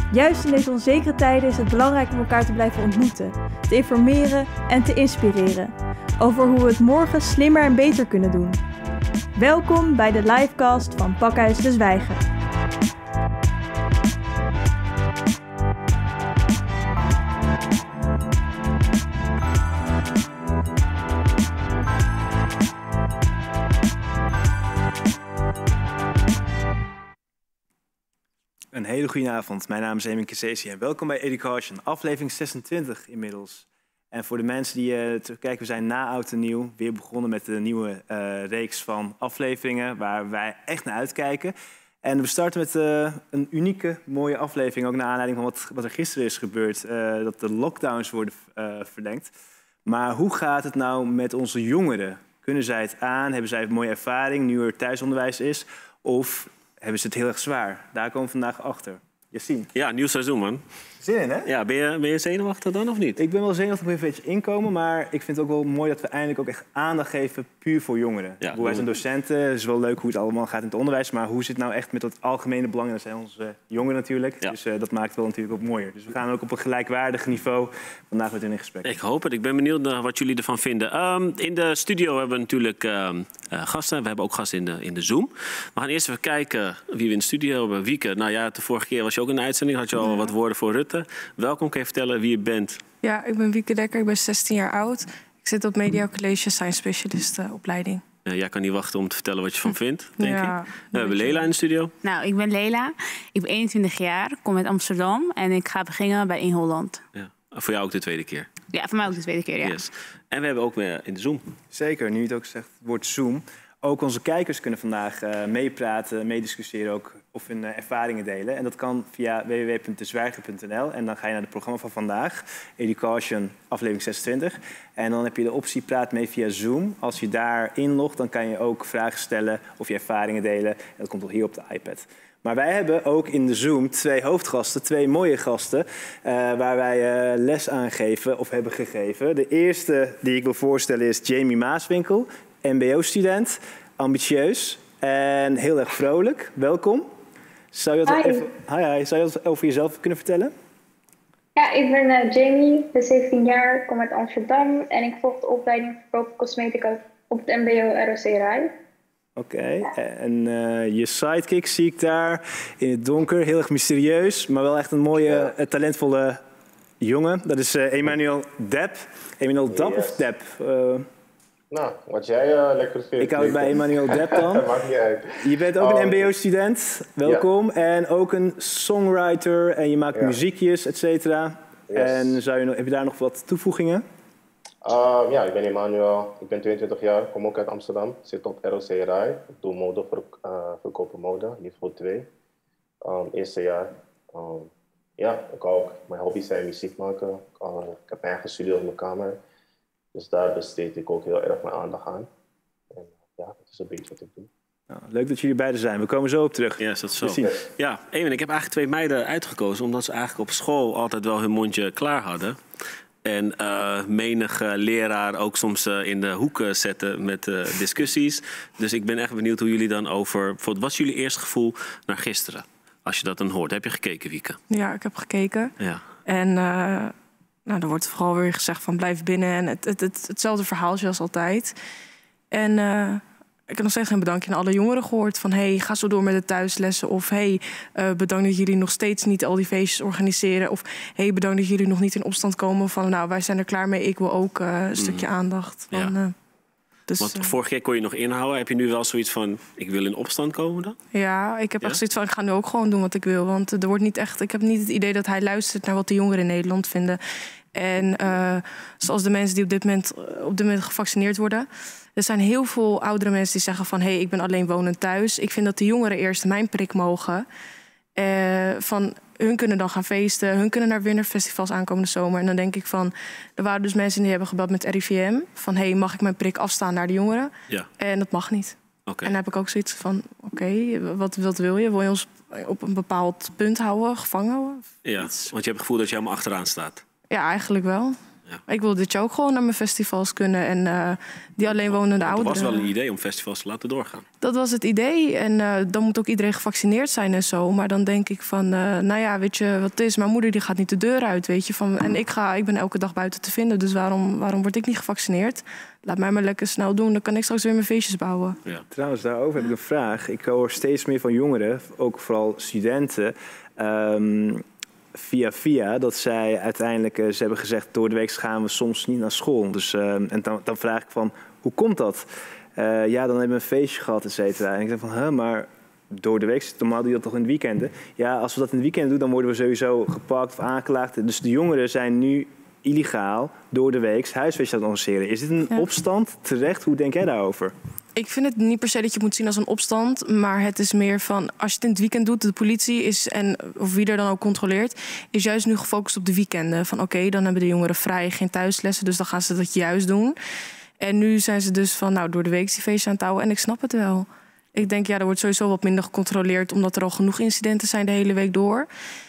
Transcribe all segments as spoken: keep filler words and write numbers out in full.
Juist in deze onzekere tijden is het belangrijk om elkaar te blijven ontmoeten, te informeren en te inspireren over hoe we het morgen slimmer en beter kunnen doen. Welkom bij de livecast van Pakhuis de Zwijger. Een hele goede avond. Mijn naam is Emin Kesesi en welkom bij Education, aflevering zesentwintig inmiddels. En voor de mensen die uh, terugkijken, we zijn na Oud en Nieuw weer begonnen met de nieuwe uh, reeks van afleveringen waar wij echt naar uitkijken. En we starten met uh, een unieke, mooie aflevering, ook naar aanleiding van wat, wat er gisteren is gebeurd, uh, dat de lockdowns worden uh, verlengd. Maar hoe gaat het nou met onze jongeren? Kunnen zij het aan? Hebben zij een mooie ervaring nu er thuisonderwijs is? Of hebben ze het heel erg zwaar? Daar komen we vandaag achter. Yassine. Ja, nieuw seizoen, man. Zin in, hè? Ja, ben je, ben je zenuwachtig dan of niet? Ik ben wel zenuwachtig om even een beetje inkomen, maar ik vind het ook wel mooi dat we eindelijk ook echt aandacht geven puur voor jongeren. Ja, hoe wij zijn docenten, het is wel leuk hoe het allemaal gaat in het onderwijs, maar hoe zit het nou echt met het algemene belang? En dat zijn onze uh, jongeren natuurlijk, ja. Dus uh, dat maakt het wel natuurlijk ook mooier. Dus we gaan ook op een gelijkwaardig niveau vandaag met hun in gesprek. Ik hoop het. Ik ben benieuwd naar wat jullie ervan vinden. Um, in de studio hebben we natuurlijk uh, uh, gasten. We hebben ook gasten in de, in de Zoom. We gaan eerst even kijken wie we in de studio hebben. Wieke, nou ja, de vorige keer was je ook in de uitzending. Had je al ja. wat woorden voor Rutte. Welkom, kan je vertellen wie je bent? Ja, ik ben Wieke Dekker, ik ben zestien jaar oud. Ik zit op Media College Science Specialist uh, opleiding. Uh, jij kan niet wachten om te vertellen wat je van vindt, denk ja, ik. Uh, we hebben Lela in de studio. Nou, ik ben Lela. Ik ben eenentwintig jaar, kom uit Amsterdam en ik ga beginnen bij In Holland. Ja. Voor jou ook de tweede keer? Ja, voor mij ook de tweede keer, ja. Yes. En we hebben ook weer in de Zoom. Zeker, nu je het ook zegt, het woord Zoom. Ook onze kijkers kunnen vandaag uh, meepraten, meediscussiëren ook of hun uh, ervaringen delen. En dat kan via w w w punt de zwijger punt n l. En dan ga je naar het programma van vandaag, Education, aflevering zesentwintig. En dan heb je de optie Praat mee via Zoom. Als je daar inlogt, dan kan je ook vragen stellen of je ervaringen delen. En dat komt al hier op de iPad. Maar wij hebben ook in de Zoom twee hoofdgasten, twee mooie gasten, uh, waar wij uh, les aan geven of hebben gegeven. De eerste die ik wil voorstellen is Jamie Maaswinkel, M B O-student, ambitieus en heel erg vrolijk. Welkom. Zou je, dat even, hi, hi. Zou je dat over jezelf kunnen vertellen? Ja, ik ben uh, Jamie, ben zeventien jaar, kom uit Amsterdam en ik volg de opleiding verkoop cosmetica op het M B O R O C Rai. Oké, okay. ja. En uh, je sidekick zie ik daar in het donker, heel erg mysterieus, maar wel echt een mooie, ja. talentvolle jongen. Dat is uh, Emmanuel Depp. Emmanuel Depp yes. of Depp? Uh, Nou, wat jij uh, lekker vindt. Ik hou het bij Emmanuel Depp dan. Maakt niet uit. Je bent ook um, een M B O-student, welkom. Ja. En ook een songwriter en je maakt ja. muziekjes, et cetera. Yes. En zou je nog, heb je daar nog wat toevoegingen? Uh, ja, ik ben Emmanuel, ik ben tweeëntwintig jaar, kom ook uit Amsterdam. Zit op R O C Rai, ik doe mode, ver, uh, verkopen mode, niveau twee. Um, eerste jaar. Um, ja, ik ook. Mijn hobby's zijn muziek maken. Ik, uh, ik heb mijn eigen studio in mijn kamer. Dus daar besteed ik ook heel erg mijn aandacht aan. En ja, dat is een beetje wat ik doe. Nou, leuk dat jullie beiden zijn. We komen zo op terug. Ja, is dat zo. Yes. Ja, Emin, ik heb eigenlijk twee meiden uitgekozen, omdat ze eigenlijk op school altijd wel hun mondje klaar hadden. En uh, menige leraar ook soms uh, in de hoeken zetten met uh, discussies. Dus ik ben echt benieuwd hoe jullie dan over... Bijvoorbeeld, wat is jullie eerste gevoel naar gisteren? Als je dat dan hoort. Heb je gekeken, Wieke? Ja, ik heb gekeken. Ja. En... Uh... Nou, er wordt vooral weer gezegd van blijf binnen. En het, het, het, hetzelfde verhaaltje als altijd. En uh, ik heb nog steeds geen bedankje aan alle jongeren gehoord. Van hey, ga zo door met de thuislessen. Of hey, uh, bedankt dat jullie nog steeds niet al die feestjes organiseren. Of hey, bedankt dat jullie nog niet in opstand komen. Van nou, wij zijn er klaar mee. Ik wil ook uh, een stukje mm. aandacht. Van, ja. uh, dus, Want uh, vorige keer kon je nog inhouden. Heb je nu wel zoiets van, ik wil in opstand komen dan? Ja, ik heb ja? echt zoiets van, ik ga nu ook gewoon doen wat ik wil. Want er wordt niet echt, ik heb niet het idee dat hij luistert naar wat de jongeren in Nederland vinden. En uh, zoals de mensen die op dit moment, op dit moment gevaccineerd worden. Er zijn heel veel oudere mensen die zeggen van... hé, hey, ik ben alleen wonend thuis. Ik vind dat de jongeren eerst mijn prik mogen. Uh, van, hun kunnen dan gaan feesten. Hun kunnen naar winterfestivals aankomende zomer. En dan denk ik van... er waren dus mensen die hebben gebeld met R I V M. Van, hé, hey, mag ik mijn prik afstaan naar de jongeren? Ja. En dat mag niet. Okay. En dan heb ik ook zoiets van... oké, okay, wat, wat wil je? Wil je ons op een bepaald punt houden, gevangen houden? Ja, iets? Want je hebt het gevoel dat je helemaal achteraan staat. Ja, eigenlijk wel. Ja. Ik wil dit jaar ook gewoon naar mijn festivals kunnen. En uh, die alleen wonende ouderen. Het was wel een idee om festivals te laten doorgaan. Dat was het idee. En uh, dan moet ook iedereen gevaccineerd zijn en zo. Maar dan denk ik van, uh, nou ja, weet je wat het is? Mijn moeder die gaat niet de deur uit, weet je. Van, en ik, ga, ik ben elke dag buiten te vinden. Dus waarom, waarom word ik niet gevaccineerd? Laat mij maar lekker snel doen. Dan kan ik straks weer mijn feestjes bouwen. Ja. Trouwens, daarover heb ik een vraag. Ik hoor steeds meer van jongeren, ook vooral studenten... Um, via via, dat zij uiteindelijk, uh, ze hebben gezegd... door de week gaan we soms niet naar school. Dus, uh, en dan, dan vraag ik van, hoe komt dat? Uh, ja, dan hebben we een feestje gehad, et cetera. En ik zeg van, huh, maar door de week, normaal doe je dat toch in het weekenden? Ja, als we dat in het weekend doen, dan worden we sowieso gepakt of aangeklaagd. Dus de jongeren zijn nu illegaal door de week huisfeestjes aan het organiseren. Is dit een ja. opstand terecht? Hoe denk jij daarover? Ik vind het niet per se dat je moet zien als een opstand. Maar het is meer van, als je het in het weekend doet... de politie is, en of wie er dan ook controleert... is juist nu gefocust op de weekenden. Van oké, okay, dan hebben de jongeren vrij, geen thuislessen... dus dan gaan ze dat juist doen. En nu zijn ze dus van, nou, door de week die feestjes aan het houden. En ik snap het wel. Ik denk, ja, er wordt sowieso wat minder gecontroleerd... omdat er al genoeg incidenten zijn de hele week door...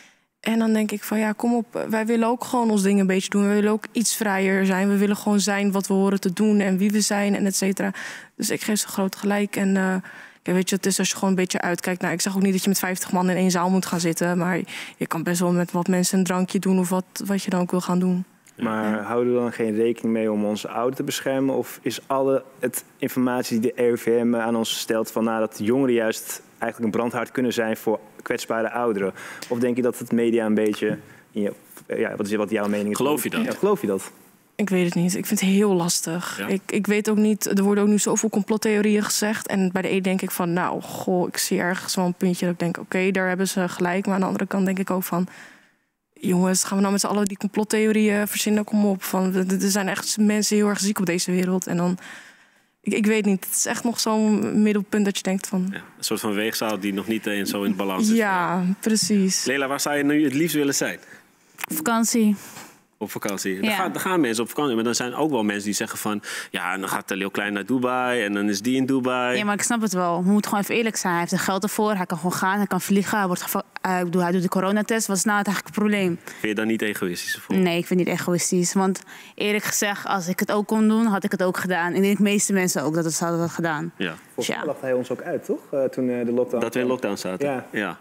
En dan denk ik van, ja, kom op, wij willen ook gewoon ons ding een beetje doen. We willen ook iets vrijer zijn. We willen gewoon zijn wat we horen te doen en wie we zijn en et cetera. Dus ik geef ze groot gelijk. En uh, ja, weet je, het is als je gewoon een beetje uitkijkt. Nou, ik zeg ook niet dat je met vijftig man in één zaal moet gaan zitten. Maar je kan best wel met wat mensen een drankje doen of wat, wat je dan ook wil gaan doen. Maar houden we dan geen rekening mee om onze ouderen te beschermen? Of is alle het informatie die de R I V M aan ons stelt... van nou, dat de jongeren juist eigenlijk een brandhaard kunnen zijn voor kwetsbare ouderen? Of denk je dat het media een beetje... Ja, wat is wat jouw mening is? Geloof je dat? Ja, geloof je dat? Ik weet het niet. Ik vind het heel lastig. Ja. Ik, ik weet ook niet... Er worden ook nu zoveel complottheorieën gezegd. En bij de een denk ik van... Nou, goh, ik zie ergens wel een puntje dat ik denk... Oké, okay, daar hebben ze gelijk. Maar aan de andere kant denk ik ook van... Jongens, gaan we nou met z'n allen die complottheorieën verzinnen? Kom op. Van, er zijn echt mensen heel erg ziek op deze wereld. En dan... Ik, ik weet niet. Het is echt nog zo'n middelpunt dat je denkt van... Ja, een soort van weegzaal die nog niet in, zo in balans is. Ja, precies. Leila, waar zou je nu het liefst willen zijn? Vakantie. Op vakantie. Ja. Dan, gaan, dan gaan mensen op vakantie. Maar dan zijn ook wel mensen die zeggen van... Ja, dan gaat Leo Klein naar Dubai en dan is die in Dubai. Ja, maar ik snap het wel. We moeten gewoon even eerlijk zijn. Hij heeft er geld ervoor. Hij kan gewoon gaan. Hij kan vliegen. Hij, wordt geva- hij, doet, hij doet de coronatest. Wat is nou eigenlijk het probleem? Vind je dat niet egoïstisch? Voor? Nee, ik vind het niet egoïstisch. Want eerlijk gezegd, als ik het ook kon doen, had ik het ook gedaan. Ik denk de meeste mensen ook dat het hadden gedaan. Ja. Volgens mij lachte hij ons ook uit, toch? Uh, toen uh, de lockdown... Dat we in lockdown zaten? Ja. Ja.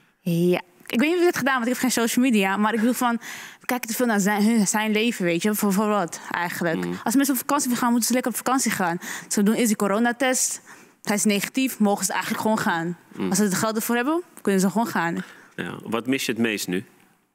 Ja. Ik weet niet of ik het gedaan, want ik heb geen social media. Maar ik wil van, we kijken te veel naar zijn, zijn leven, weet je. Voor, voor wat, eigenlijk. Mm. Als mensen op vakantie gaan, moeten ze lekker op vakantie gaan. Ze doen is die coronatest. Hij is negatief, mogen ze eigenlijk gewoon gaan. Mm. Als ze het geld ervoor hebben, kunnen ze gewoon gaan. Ja. Wat mis je het meest nu?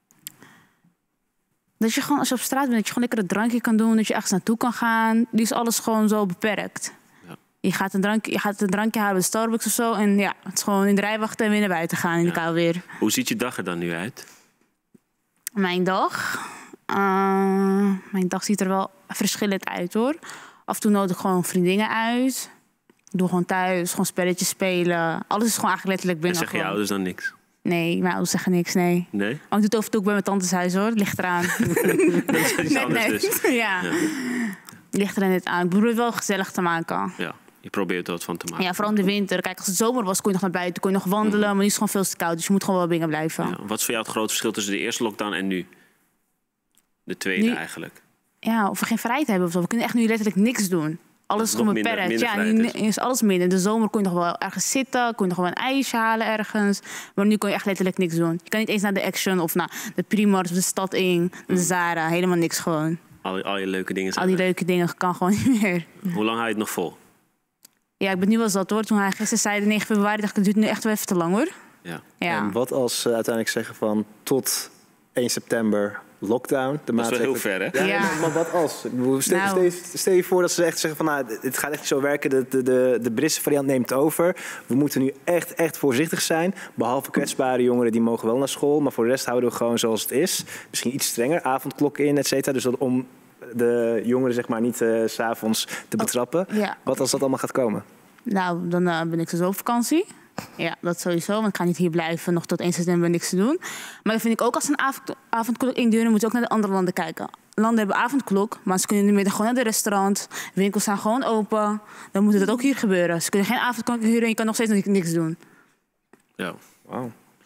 Dat je gewoon, als je op straat bent, dat je gewoon lekker een drankje kan doen. Dat je ergens naartoe kan gaan. Nu is alles gewoon zo beperkt. Ja. Je gaat, een drankje, je gaat een drankje halen bij Starbucks of zo. En ja, het is gewoon in de rij wachten en weer naar buiten gaan in ja. de kou weer. Hoe ziet je dag er dan nu uit? Mijn dag? Uh, mijn dag ziet er wel verschillend uit, hoor. Af en toe nodig ik gewoon vriendinnen uit. Ik doe gewoon thuis, gewoon spelletjes spelen. Alles is gewoon eigenlijk letterlijk binnen. En zeggen je ouders dan niks? Nee, mijn ouders zeggen niks, nee. Nee? Maar ik doe het af en toe ook bij mijn tantes huis, hoor. Het ligt eraan. Dat is iets nee, anders nee. dus. Ja. ja. Ligt er net aan. Ik probeer het wel gezellig te maken. Ja, je probeert er wat van te maken. Ja, vooral in de winter. Kijk, als het zomer was, kon je nog naar buiten, kon je nog wandelen. Mm. Maar nu is het gewoon veel te koud, dus je moet gewoon wel binnen blijven. Ja. Wat is voor jou het grote verschil tussen de eerste lockdown en nu? De tweede nu, eigenlijk. Ja, of we geen vrijheid hebben of zo. We kunnen echt nu letterlijk niks doen. Alles is gewoon beperkt. Ja, nu is alles minder. In de zomer kon je nog wel ergens zitten. Kon je nog wel een ijsje halen ergens. Maar nu kon je echt letterlijk niks doen. Je kan niet eens naar de Action of naar de Primark of de stad in. De Zara. Helemaal niks gewoon. Al, al je leuke dingen zijn Al die er. leuke dingen kan gewoon niet meer. Hoe lang hou je het nog vol? Ja, ik ben nu wel zat, hoor. Toen hij gisteren zei, de negen februari, dacht ik, het duurt nu echt wel even te lang, hoor. Ja. Ja. En wat als ze uiteindelijk zeggen van tot één september lockdown? De dat is wel heel ver, hè? Ja, ja. Maar, maar wat als? Stel, nou. stel, stel je voor dat ze echt zeggen van, nou, het gaat echt niet zo werken. De, de, de, de Britse variant neemt over. We moeten nu echt, echt voorzichtig zijn. Behalve kwetsbare jongeren, die mogen wel naar school. Maar voor de rest houden we gewoon zoals het is. Misschien iets strenger, avondklokken in, et cetera. Dus dat om de jongeren zeg maar niet uh, 's avonds te betrappen. Oh, ja. Wat als dat allemaal gaat komen? Nou, dan uh, ben ik dus op vakantie. Ja, dat sowieso. Want ik ga niet hier blijven nog tot één september niks te doen. Maar dan vind ik ook als ze een avond, avondklok induren, moet je ook naar de andere landen kijken. Landen hebben avondklok, maar ze kunnen in de middag gewoon naar de restaurant. Winkels zijn gewoon open. Dan moet dat ook hier gebeuren. Ze kunnen geen avondklok huren en je kan nog steeds niks doen. Ja. Wauw.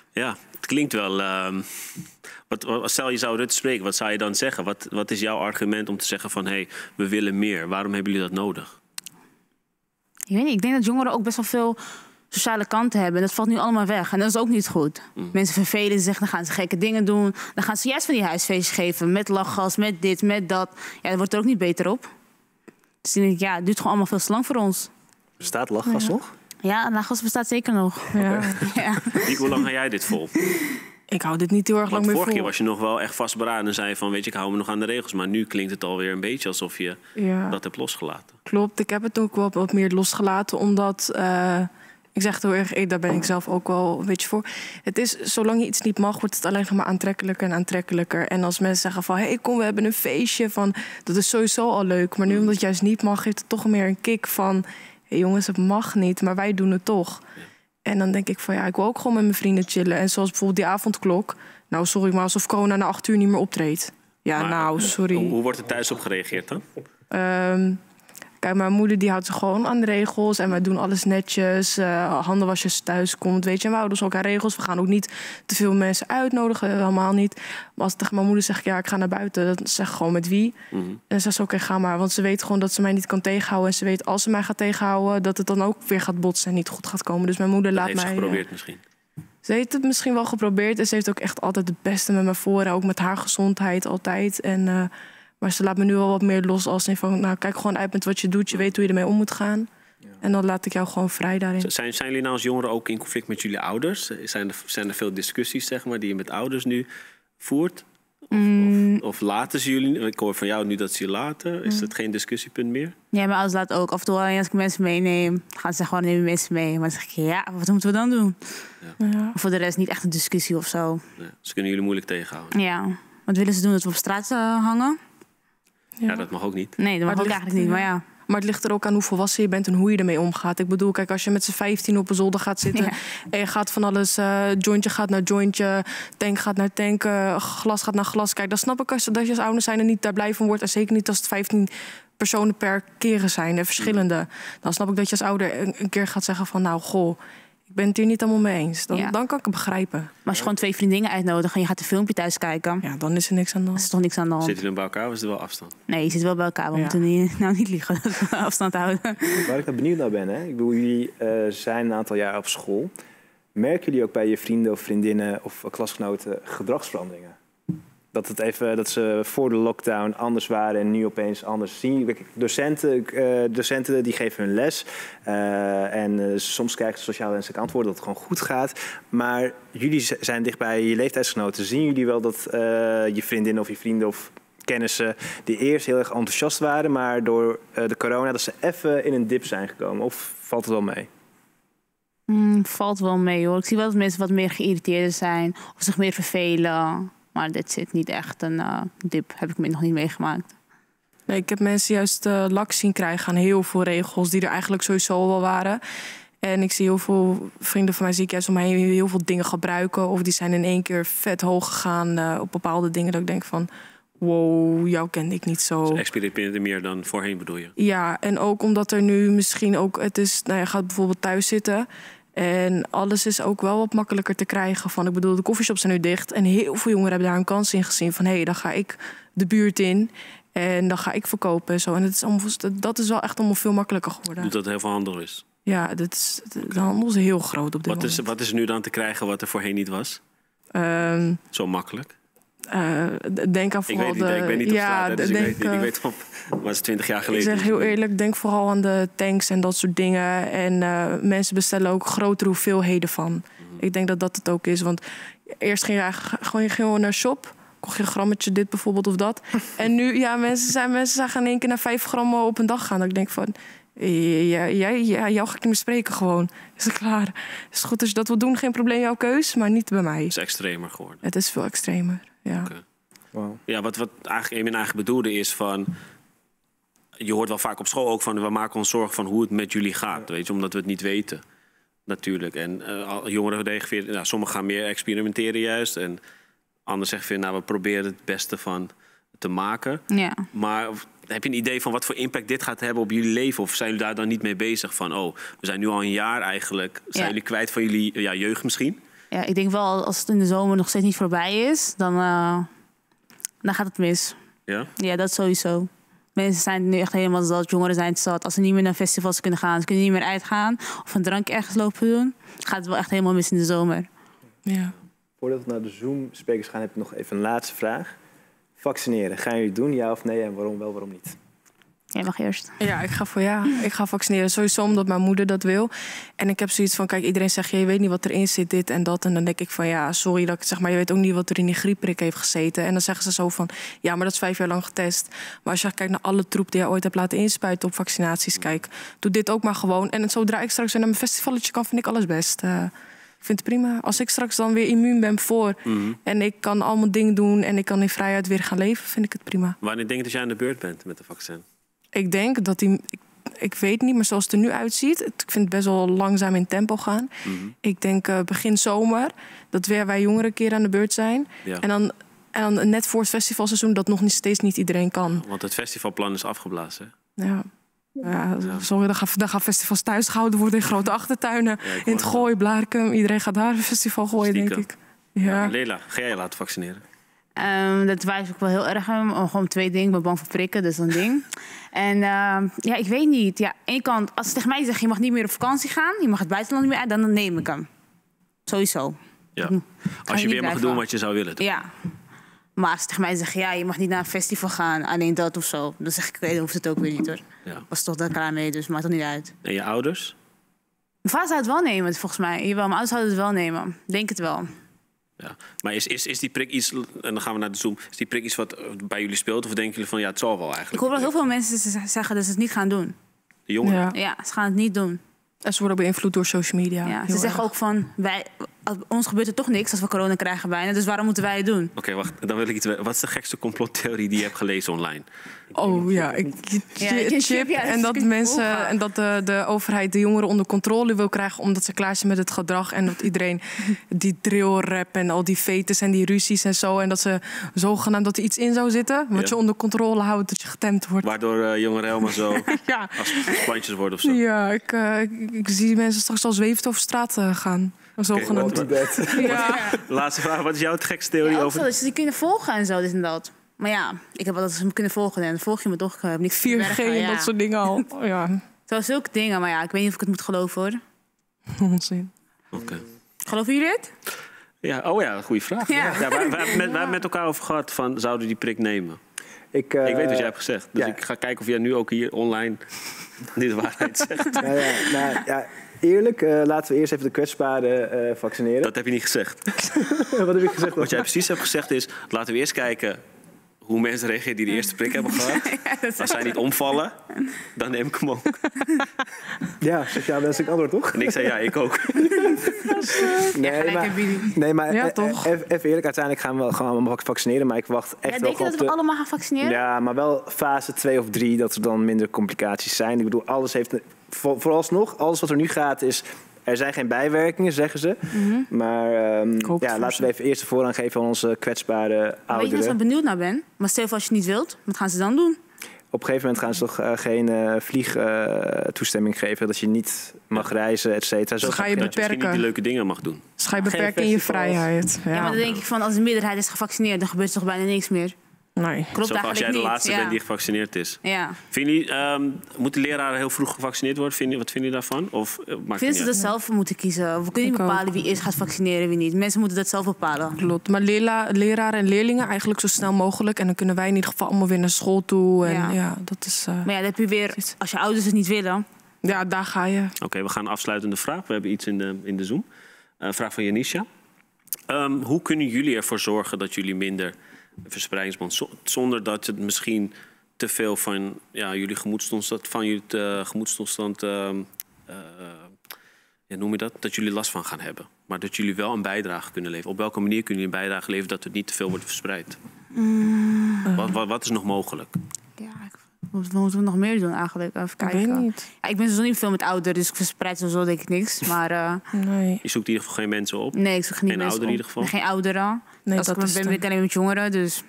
Ja, het klinkt wel... Uh, wat, wat, stel je zou Rutte spreken, wat zou je dan zeggen? Wat, wat is jouw argument om te zeggen van... hé, hey, we willen meer. Waarom hebben jullie dat nodig? Ik weet niet, ik denk dat jongeren ook best wel veel sociale kanten hebben. Dat valt nu allemaal weg en dat is ook niet goed. Mm. Mensen vervelen zich, dan gaan ze gekke dingen doen. Dan gaan ze juist van die huisfeestjes geven. Met lachgas, met dit, met dat. Ja, dat wordt er ook niet beter op. Dus dan denk ik, ja, het duurt gewoon allemaal veel te lang voor ons. Bestaat lachgas ja. nog? Ja, lachgas bestaat zeker nog. Ja. Ja. Nico, hoe lang ga jij dit vol? Ik hou dit niet heel erg lang meer vol. Vorige keer was je nog wel echt vastberaden en zei van... weet je, ik hou me nog aan de regels. Maar nu klinkt het alweer een beetje alsof je ja. dat hebt losgelaten. Klopt, ik heb het ook wel wat meer losgelaten. Omdat, uh, ik zeg het heel erg, daar ben ik zelf ook wel een beetje voor. Het is, zolang je iets niet mag, wordt het alleen nog maar aantrekkelijker en aantrekkelijker. En als mensen zeggen van, hé, hey, kom, we hebben een feestje. Van, dat is sowieso al leuk. Maar nu omdat het juist niet mag, geeft het toch meer een kick van... hé hey, jongens, het mag niet, maar wij doen het toch. Ja. En dan denk ik van ja, ik wil ook gewoon met mijn vrienden chillen. En zoals bijvoorbeeld die avondklok. Nou, sorry, maar alsof corona na acht uur niet meer optreedt. Ja, maar, nou, sorry. Hoe, hoe wordt er thuis op gereageerd dan? Um, kijk, mijn moeder die houdt zich gewoon aan de regels. En wij doen alles netjes. Uh, handen was je thuis komt, weet je. En we houden ons ook aan regels. We gaan ook niet te veel mensen uitnodigen. Helemaal niet. Maar als tegen mijn moeder zeg ik, ja, ik ga naar buiten. Dan zeg ik gewoon met wie. Mm-hmm. En dan zegt ze, oké, okay, ga maar. Want ze weet gewoon dat ze mij niet kan tegenhouden. En ze weet, als ze mij gaat tegenhouden, dat het dan ook weer gaat botsen en niet goed gaat komen. Dus mijn moeder dat laat heeft mij... Ze geprobeerd uh, misschien? Ze heeft het misschien wel geprobeerd. En ze heeft ook echt altijd het beste met me voor. En ook met haar gezondheid altijd. En... Uh, Maar ze laat me nu wel wat meer los als in van... nou, kijk gewoon uit met wat je doet. Je weet hoe je ermee om moet gaan. Ja. En dan laat ik jou gewoon vrij daarin. Zijn, zijn jullie nou als jongeren ook in conflict met jullie ouders? Zijn er, zijn er veel discussies, zeg maar, die je met ouders nu voert? Of, mm. of, of laten ze jullie? Ik hoor van jou nu dat ze je laten. Is mm. dat geen discussiepunt meer? Ja, maar ouders laten ook af en toe alleen als ik mensen meeneem. Gaan ze gewoon nemen mensen mee. Maar dan zeg ik, ja, wat moeten we dan doen? Ja. Ja. Voor de rest niet echt een discussie of zo. Ja, ze kunnen jullie moeilijk tegenhouden. Ja. Wat willen ze doen? Dat we op straat uh, hangen? Ja. ja, dat mag ook niet. Nee, dat mag ook ligt, eigenlijk niet, maar ja. Maar het ligt er ook aan hoe volwassen je bent en hoe je ermee omgaat. Ik bedoel, kijk, als je met z'n vijftien op een zolder gaat zitten... Ja. en je gaat van alles, uh, jointje gaat naar jointje... tank gaat naar tank, uh, glas gaat naar glas. Kijk, dan snap ik als, dat je als ouder zijn er niet daar blij van wordt. En zeker niet als het vijftien personen per keren zijn, en verschillende. Dan snap ik dat je als ouder een, een keer gaat zeggen van... nou, goh, ik ben het hier niet allemaal mee eens. Dan, ja. dan kan ik het begrijpen. Maar als je gewoon twee vriendinnen uitnodigt en je gaat een filmpje thuis kijken... ja, dan is er niks aan de hand. Dat is toch niks aan de hand. Zitten jullie bij elkaar of is er wel afstand? Nee, je zit wel bij elkaar. We ja. moeten niet, nou niet liegen, afstand houden. Waar ik nou benieuwd naar ben, hè? Ik bedoel, jullie uh, zijn een aantal jaar op school. Merken jullie ook bij je vrienden of vriendinnen of klasgenoten gedragsveranderingen? Dat, het even, dat ze voor de lockdown anders waren en nu opeens anders zien. Docenten, uh, docenten die geven hun les. Uh, en uh, soms krijgen ze sociaal wenselijke antwoorden dat het gewoon goed gaat. Maar jullie zijn dicht bij je leeftijdsgenoten. Zien jullie wel dat uh, je vriendinnen of je vrienden of kennissen... die eerst heel erg enthousiast waren, maar door uh, de corona... dat ze even in een dip zijn gekomen? Of valt het wel mee? Mm, valt wel mee, hoor. Ik zie wel dat mensen wat meer geïrriteerd zijn of zich meer vervelen... Maar dit zit niet echt een uh, dip. Heb ik me nog niet meegemaakt. Nee, ik heb mensen juist uh, lak zien krijgen aan heel veel regels... die er eigenlijk sowieso al wel waren. En ik zie heel veel vrienden van mij... zie ik juist om mij heel veel dingen gebruiken... of die zijn in één keer vet hoog gegaan uh, op bepaalde dingen... dat ik denk van, wow, jou kende ik niet zo. Dus experimenteren meer dan voorheen, bedoel je? Ja, en ook omdat er nu misschien ook... het is, nou, je gaat bijvoorbeeld thuis zitten... En alles is ook wel wat makkelijker te krijgen. Van, ik bedoel, de coffeeshops zijn nu dicht. En heel veel jongeren hebben daar een kans in gezien. Van, hé, hey, dan ga ik de buurt in. En dan ga ik verkopen en zo. En het is allemaal, dat is wel echt allemaal veel makkelijker geworden. Doet dat heel veel handel is? Ja, dat is, de handel is heel groot op dit wat moment. Is, wat is er nu dan te krijgen wat er voorheen niet was? Um, Zo makkelijk? Uh, denk aan vooral ik weet niet, de... Ik ben niet op ja, straat, hè, dus denk, ik weet niet. Ik weet op, maar het is twintig jaar geleden. Ik zeg heel eerlijk, denk vooral aan de tanks en dat soort dingen. En uh, mensen bestellen ook grotere hoeveelheden van. Mm-hmm. Ik denk dat dat het ook is. Want eerst ging je eigenlijk gewoon, gewoon naar shop... kocht je een grammetje dit bijvoorbeeld of dat. En nu, ja, mensen zijn, mensen zijn gaan in één keer naar vijf gram op een dag gaan. Dat ik denk van... Ja, ja, ja, jou ga ik niet meer spreken gewoon. Is het klaar? Het is goed als je dat wil doen, geen probleem, jouw keus, maar niet bij mij. Het is extremer geworden. Het is veel extremer, ja. Okay. Wow. Ja, wat, wat eigenlijk, Emin eigenlijk bedoelde is van... Je hoort wel vaak op school ook van... we maken ons zorgen van hoe het met jullie gaat, weet je, omdat we het niet weten. Natuurlijk. En uh, jongeren reageren, nou, sommigen gaan meer experimenteren juist. En anderen zeggen van, nou, we proberen het beste van te maken. Ja. Maar heb je een idee van wat voor impact dit gaat hebben op jullie leven? Of zijn jullie daar dan niet mee bezig van... oh, we zijn nu al een jaar eigenlijk... zijn ja. jullie kwijt van jullie ja, jeugd misschien? Ja, ik denk wel, als het in de zomer nog steeds niet voorbij is, dan, uh, dan gaat het mis. Ja? Ja, dat sowieso. Mensen zijn nu echt helemaal zat, jongeren zijn het zat. Als ze niet meer naar festivals kunnen gaan, ze kunnen niet meer uitgaan of een drank ergens lopen doen, gaat het wel echt helemaal mis in de zomer. Ja. Voordat we naar de Zoom-sprekers gaan, heb ik nog even een laatste vraag. Vaccineren, gaan jullie het doen, ja of nee? En waarom wel, waarom niet? Jij mag eerst. Ja, ik ga voor ja. Ik ga vaccineren. Sowieso omdat mijn moeder dat wil. En ik heb zoiets van, kijk, iedereen zegt, je weet niet wat erin zit, dit en dat. En dan denk ik van, ja, sorry dat ik zeg, maar je weet ook niet wat er in die griepprik heeft gezeten. En dan zeggen ze zo van, ja, maar dat is vijf jaar lang getest. Maar als je kijkt naar alle troep die je ooit hebt laten inspuiten op vaccinaties, kijk, doe dit ook maar gewoon. En zodra ik straks weer naar mijn festivalletje kan, vind ik alles best. Uh, ik vind het prima. Als ik straks dan weer immuun ben voor mm-hmm. en ik kan allemaal dingen doen en ik kan in vrijheid weer gaan leven, vind ik het prima. Wanneer denk je dat jij aan de beurt bent met de vaccin? Ik denk dat die... Ik, ik weet niet, maar zoals het er nu uitziet, ik vind het best wel langzaam in tempo gaan. Mm-hmm. Ik denk uh, begin zomer, dat weer wij jongeren een keer aan de beurt zijn. Ja. En, dan, en dan net voor het festivalseizoen dat nog niet, steeds niet iedereen kan. Want het festivalplan is afgeblazen. Ja. Ja, sorry, dan gaan, dan gaan festivals thuis gehouden worden in grote achtertuinen. Ja, in het Gooi, Blaricum. Iedereen gaat daar een festival gooien, Stiekem. denk ik. Ja. Ja, Lela, ga jij je laten vaccineren? Um, dat wijs ik wel heel erg om. Gewoon twee dingen. Ik ben bang voor prikken, dat is een ding. En uh, ja, ik weet niet. Ja, aan de ene kant, als ze tegen mij zeggen, je mag niet meer op vakantie gaan, je mag het buitenland niet meer uit, dan neem ik hem. Sowieso. Ja. Als je, je weer mag doen wat je zou willen. Ja. Maar als ze tegen mij zeggen, ja, je mag niet naar een festival gaan, alleen dat of zo, dan zeg ik, oké, dan hoeft het ook weer niet hoor. Ja. Was toch daar klaar mee, dus maakt het niet uit. En je ouders? Mijn vader zou het wel nemen, volgens mij. Jawel, mijn ouders zouden het wel nemen. Denk het wel. Ja. Maar is, is, is die prik iets, en dan gaan we naar de Zoom, is die prik iets wat bij jullie speelt? Of denken jullie van, ja, het zal wel eigenlijk? Ik hoor dat heel veel mensen zeggen dat ze het niet gaan doen. De jongeren? Ja, ja ze gaan het niet doen. En ze worden beïnvloed door social media. Ja, ze zeggen erg. ook van, wij, ons gebeurt er toch niks als we corona krijgen bijna. Dus waarom moeten wij het doen? Oké, okay, wacht. Dan wil ik iets weten. Wat is de gekste complottheorie die je hebt gelezen online? Oh ja, ik, ja, chip, chip ja, en dat mensen en dat de, de overheid de jongeren onder controle wil krijgen omdat ze klaar zijn met het gedrag en dat iedereen die drill-rap en al die fetes en die ruzies en zo en dat ze zogenaamd dat er iets in zou zitten wat ja. je onder controle houdt dat je getemd wordt. Waardoor uh, jongeren helemaal zo ja. als plantjes worden of zo. Ja, ik, uh, ik, ik zie mensen straks al zwevend over straat uh, gaan. Zogenaamd. Okay, ja. Laatste vraag, wat is jouw gekste theorie ja, over? Zo, dat ze die kunnen volgen en zo, dit en dat. Maar ja, ik heb wel dat ze me kunnen volgen en dan volg je me toch uh, niet vier G en ja. dat soort dingen al. Oh, ja. Zo zulke dingen, maar ja, ik weet niet of ik het moet geloven hoor. Onzin. Oké. Okay. Geloven jullie het? Ja, oh ja, goede vraag. Ja. Ja, we, we, we, we hebben met elkaar over gehad van zouden die prik nemen? Ik, uh, ik weet wat jij hebt gezegd, dus ja. ik ga kijken of jij nu ook hier online niet de waarheid zegt. Nou ja, nou, ja. Eerlijk, uh, laten we eerst even de kwetsbaren uh, vaccineren. Dat heb je niet gezegd. Wat heb ik gezegd? Wat jij precies hebt gezegd is, laten we eerst kijken hoe mensen reageren die de eerste prik hebben gehad. Ja, als zij niet omvallen, dan neem ik hem ook. Ja, zeg ja, dat is ik antwoord, toch? En ik zei ja, ik ook. Nee, maar, nee, maar ja, toch? Even eerlijk, uiteindelijk gaan we, gaan we vaccineren, maar ik wacht echt ja, wel... Denk je dat we de... allemaal gaan vaccineren? Ja, maar wel fase twee of drie, dat er dan minder complicaties zijn. Ik bedoel, alles heeft... Voor, vooralsnog, alles wat er nu gaat is... Er zijn geen bijwerkingen, zeggen ze. Mm-hmm. Maar um, ja, laten we even eerst de voorrang geven aan onze kwetsbare ouderen. Weet je wat ik benieuwd naar ben? Maar stel als je het niet wilt, wat gaan ze dan doen? Op een gegeven moment gaan ze toch uh, geen uh, vliegtoestemming uh, geven... dat je niet mag reizen, et cetera. Zo ga je beperken. Dat je misschien niet die leuke dingen mag doen. Dus ga je beperken in je vrijheid. Ja. Ja, maar dan denk ik van, als de meerderheid is gevaccineerd... dan gebeurt er toch bijna niks meer? Nee. Klopt Zo, als jij de niet. laatste ja. bent die gevaccineerd is. Ja. Vind je, um, moeten leraren heel vroeg gevaccineerd worden? Vind je, wat vind je daarvan? Of, uh, Vinden ze dat zelf moeten kiezen? We kunnen niet bepalen wie eerst gaat vaccineren en wie niet. Mensen moeten dat zelf bepalen. Klopt. Maar lera- leraren en leerlingen eigenlijk zo snel mogelijk. En dan kunnen wij in ieder geval allemaal weer naar school toe. En ja. Ja, dat is, uh, maar ja, dan heb je weer, als je ouders het niet willen... Ja, daar ga je. Oké, okay, we gaan een afsluitende vraag. We hebben iets in de, in de Zoom. Een uh, vraag van Janisha. Um, hoe kunnen jullie ervoor zorgen dat jullie minder... verspreidingsband, zonder dat het misschien te veel van ja, jullie gemoedstoestand, van jullie uh, gemoedstoestand, uh, uh, ja, noem je dat, dat jullie last van gaan hebben. Maar dat jullie wel een bijdrage kunnen leveren. Op welke manier kunnen jullie een bijdrage leveren dat het niet te veel wordt verspreid? Mm. Wat, wat, wat is nog mogelijk? Ja, wat moeten we nog meer doen eigenlijk? Even kijken. Ik weet niet. Ja, ik ben sowieso niet veel met ouderen, dus ik verspreid sowieso denk ik niks. Maar, uh, nee. Je zoekt in ieder geval geen mensen op? Nee, ik zoek geen, geen mensen ouderen op. in ieder geval? Geen ouderen. Nee, Als dat ik ben, ben ik alleen met jongeren, dus...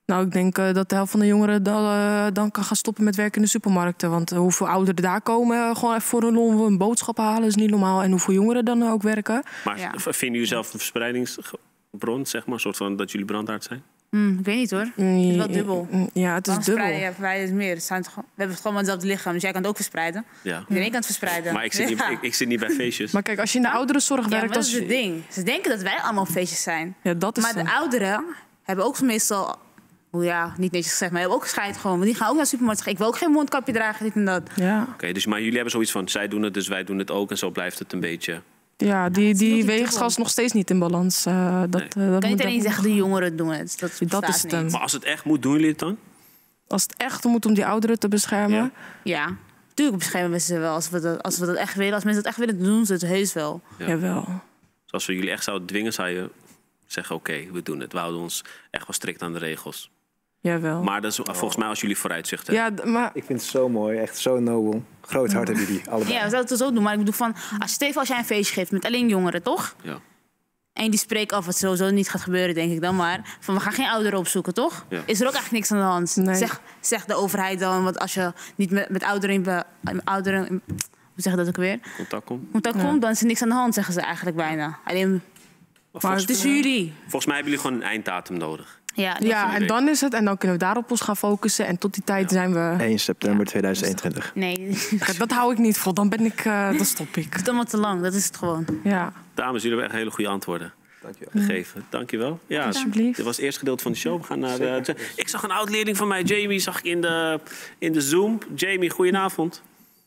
Nou, ik denk uh, dat de helft van de jongeren dan, uh, dan kan gaan stoppen met werken in de supermarkten. Want uh, hoeveel ouderen daar komen, uh, gewoon even voor een lol een boodschap halen, is niet normaal. En hoeveel jongeren dan ook werken. Maar ja. vinden jullie zelf een verspreidingsbron, zeg maar, een soort van dat jullie brandaard zijn? Mm, ik weet niet hoor. Het is wel dubbel. Ja, het is Dan dubbel. Ja, wij is meer. Het zijn toch, we hebben het gewoon met hetzelfde lichaam, dus jij kan het ook verspreiden. Ja. Iedereen kan het verspreiden. Maar ik zit, niet, ja. ik, ik zit niet bij feestjes. Maar kijk, als je in de ouderenzorg ja, werkt... maar dat als... is het ding. Ze denken dat wij allemaal feestjes zijn. Ja, dat is maar de dan. ouderen hebben ook meestal... Oh ja, niet netjes gezegd, maar hebben ook gescheit gewoon. Want die gaan ook naar de supermarkt zeggen, ik wil ook geen mondkapje dragen, dit en dat. Ja. Oké, okay, dus maar jullie hebben zoiets van, zij doen het, dus wij doen het ook. En zo blijft het een beetje... Ja, die, die weegschaal is nog steeds niet in balans. Uh, dat, nee. uh, dat kan niet alleen dat zeggen, de jongeren doen het. Dat, dat is het niet. Maar als het echt moet, doen jullie het dan? Als het echt moet om die ouderen te beschermen? Ja, ja. Tuurlijk beschermen we ze wel. Als we, dat, als we dat echt willen, als mensen dat echt willen, doen ze het heus wel. Ja. Jawel. Dus als we jullie echt zouden dwingen, zou je zeggen, oké, okay, we doen het. We houden ons echt wel strikt aan de regels. Jawel. Maar dat is volgens mij als jullie vooruitzicht hebben. Ja, maar... Ik vind het zo mooi, echt zo nobel. Groot hart hebben jullie, allebei. Ja, we zouden het dus ook doen. Maar ik bedoel van, als Steven, als jij een feestje geeft met alleen jongeren, toch? Ja. En die spreken af, wat sowieso niet gaat gebeuren, denk ik dan maar. Van, we gaan geen ouderen opzoeken, toch? Ja. Is er ook eigenlijk niks aan de hand? Nee. Zeg, zeg de overheid dan, want als je niet met, met ouderen... In, ouderen in, hoe zeg je dat ook weer? Contact komt. Contact Ja. komt, dan is er niks aan de hand, zeggen ze eigenlijk bijna. Alleen, maar het is jullie. Volgens mij hebben jullie gewoon een einddatum nodig. Ja, Ja, en dan is het. En dan kunnen we daarop ons gaan focussen. En tot die tijd Ja. zijn we... één september tweeduizend eenentwintig. Nee, Kijk, dat hou ik niet vol. Dan ben ik... Uh, dan stop ik. het is allemaal te lang, dat is het gewoon. Ja. Dames, jullie hebben echt hele goede antwoorden Dankjewel. gegeven. Dankjewel. Ja, Alsjeblieft. dit was het eerste gedeelte van de show. We gaan naar de... Ik zag een oud-leerling van mij, Jamie, zag ik in de, in de Zoom. Jamie, goedenavond.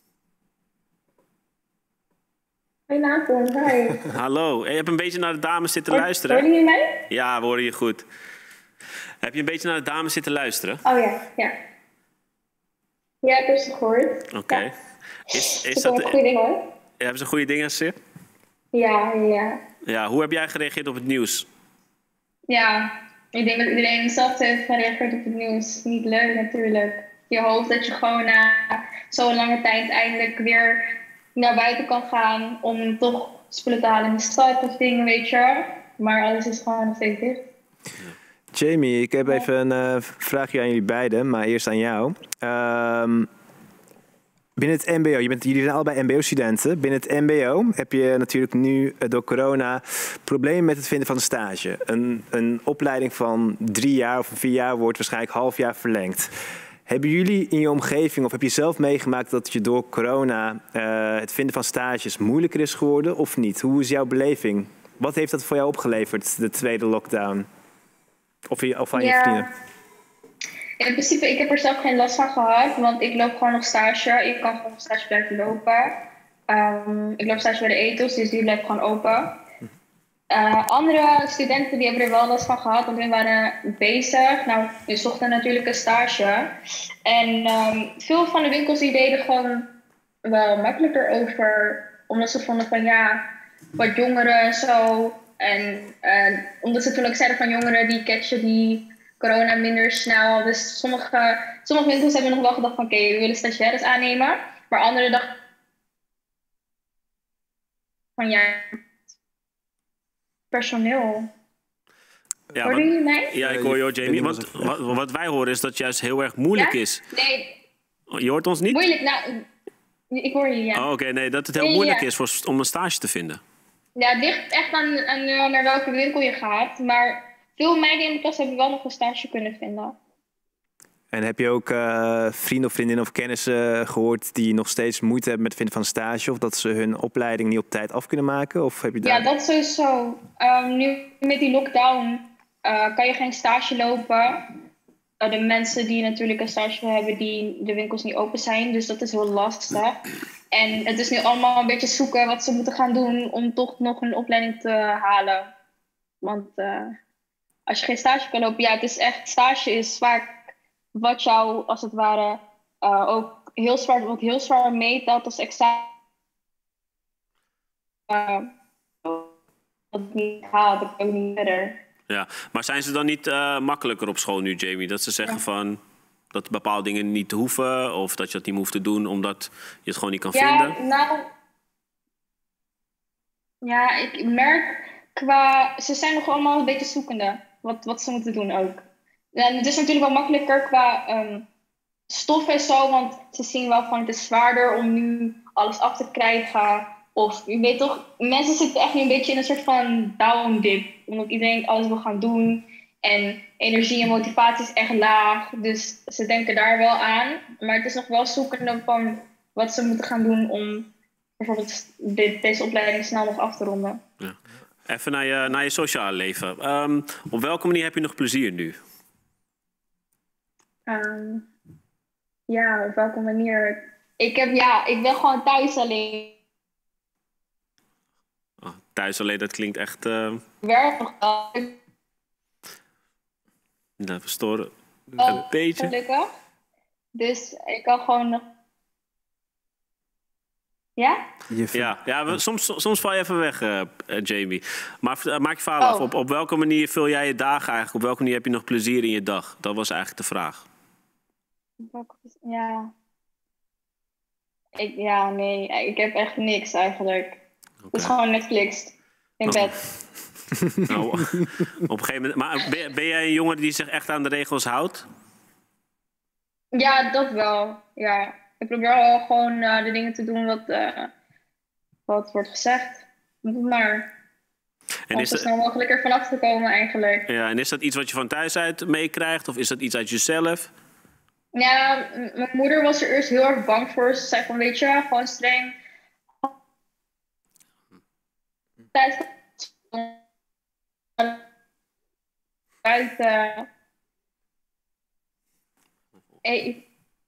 Goedenavond, hi. Hallo. Je hebt een beetje naar de dames zitten Hoor- luisteren. Hoorden jullie mij? Ja, we horen je goed. Heb je een beetje naar de dames zitten luisteren? Oh ja, ja. Ja, ik heb ze gehoord. Oké. Okay. Ja. Is, Ze is doen dat... goede dingen hoor. Hebben ze goede dingen gezegd? Ja, ja. Ja, hoe heb jij gereageerd op het nieuws? Ja, ik denk dat iedereen hetzelfde heeft gereageerd op het nieuws. Niet leuk natuurlijk. Je hoopt dat je gewoon na zo'n lange tijd eindelijk weer naar buiten kan gaan om toch spullen te halen in de stad of dingen, weet je. Maar alles is gewoon nog steeds dicht. Jamie, ik heb even een uh, vraagje aan jullie beiden, maar eerst aan jou. Um, binnen het M B O, je bent, jullie zijn allebei M B O-studenten. Binnen het M B O heb je natuurlijk nu uh, door corona problemen met het vinden van een stage. Een, een opleiding van drie jaar of vier jaar wordt waarschijnlijk half jaar verlengd. Hebben jullie in je omgeving of heb je zelf meegemaakt dat je door corona uh, het vinden van stages moeilijker is geworden of niet? Hoe is jouw beleving? Wat heeft dat voor jou opgeleverd, de tweede lockdown? Of, je, of aan je Ja. vrienden? In principe, ik heb er zelf geen last van gehad, want ik loop gewoon nog stage. Ik kan gewoon stage blijven lopen. Um, ik loop stage bij de ethos, dus die blijft gewoon open. Uh, andere studenten die hebben er wel last van gehad, want we waren bezig. Nou, we zochten natuurlijk een stage. En um, veel van de winkels die deden gewoon wel makkelijker over, omdat ze vonden van ja, wat jongeren en zo. En uh, omdat ze toen ook zeiden van jongeren die catchen die corona minder snel. Dus sommige, sommige winkels hebben nog wel gedacht van oké, okay, we willen stagiaires aannemen. Maar anderen dachten van ja, personeel. Ja, Hoorden jullie mij? ja, ik hoor je, Jamie. Want wat, wat wij horen is dat het juist heel erg moeilijk Ja? is. Nee, Je hoort ons niet? moeilijk. Nou, ik hoor je, ja. Oh, oké, okay, nee, dat het heel Nee, moeilijk ja. is voor, om een stage te vinden. Ja, het ligt echt aan, aan uh, naar welke winkel je gaat. Maar veel meiden in de klas hebben wel nog een stage kunnen vinden. En heb je ook uh, vrienden of vriendinnen of kennissen gehoord die nog steeds moeite hebben met het vinden van een stage? Of dat ze hun opleiding niet op tijd af kunnen maken? Of heb je daar... Ja, dat sowieso. Um, nu met die lockdown uh, kan je geen stage lopen. Uh, de mensen die natuurlijk een stage hebben, die de winkels niet open zijn. Dus dat is heel lastig. En het is nu allemaal een beetje zoeken wat ze moeten gaan doen om toch nog een opleiding te halen. Want uh, als je geen stage kan lopen, ja, het is echt, stage is vaak wat jou, als het ware, uh, ook heel zwaar, wat heel zwaar meetelt als examen. Uh, dat ik niet haal, dat kan ik niet verder. Ja, maar zijn ze dan niet uh, makkelijker op school nu, Jamie? Dat ze zeggen Ja. van dat bepaalde dingen niet hoeven of dat je dat niet hoeft te doen omdat je het gewoon niet kan Ja, vinden? nou, ja, ik merk qua, ze zijn nog allemaal een beetje zoekende wat, wat ze moeten doen ook. En het is natuurlijk wel makkelijker qua um, stof en zo, want ze zien wel van het is zwaarder om nu alles af te krijgen. Of je weet toch, mensen zitten echt nu een beetje in een soort van down dip. Omdat iedereen alles wil gaan doen. En energie en motivatie is echt laag. Dus ze denken daar wel aan. Maar het is nog wel zoekende van wat ze moeten gaan doen om bijvoorbeeld dit, deze opleiding snel nog af te ronden. Ja. Even naar je, naar je sociale leven. Um, op welke manier heb je nog plezier nu? Um, ja, op welke manier? Ik, heb, ja, ik ben gewoon thuis alleen. Oh, thuis alleen, dat klinkt echt... Uh... Werk nog wel. Nou, we storen Oh, een beetje. Gelukkig. Dus ik kan gewoon nog... Ja? Ja, ja we, soms, soms val je even weg, uh, uh, Jamie. Maar uh, maak je verhaal oh. af. Op, op welke manier vul jij je dagen eigenlijk? Op welke manier heb je nog plezier in je dag? Dat was eigenlijk de vraag. Ja. Ik, ja, nee. Ik heb echt niks eigenlijk. Okay. Het is gewoon Netflix. In oh. bed. Nou, op een gegeven moment... Maar ben, ben jij een jongen die zich echt aan de regels houdt? Ja, dat wel. Ja. Ik probeer wel gewoon uh, de dingen te doen wat, uh, wat wordt gezegd. Maar en om is zo dat... snel mogelijk er vanaf te komen eigenlijk. Ja, en is dat iets wat je van thuis uit meekrijgt? Of is dat iets uit jezelf? Ja, mijn moeder was er eerst heel erg bang voor. Ze zei van, weet je, gewoon streng. Buiten. Hey.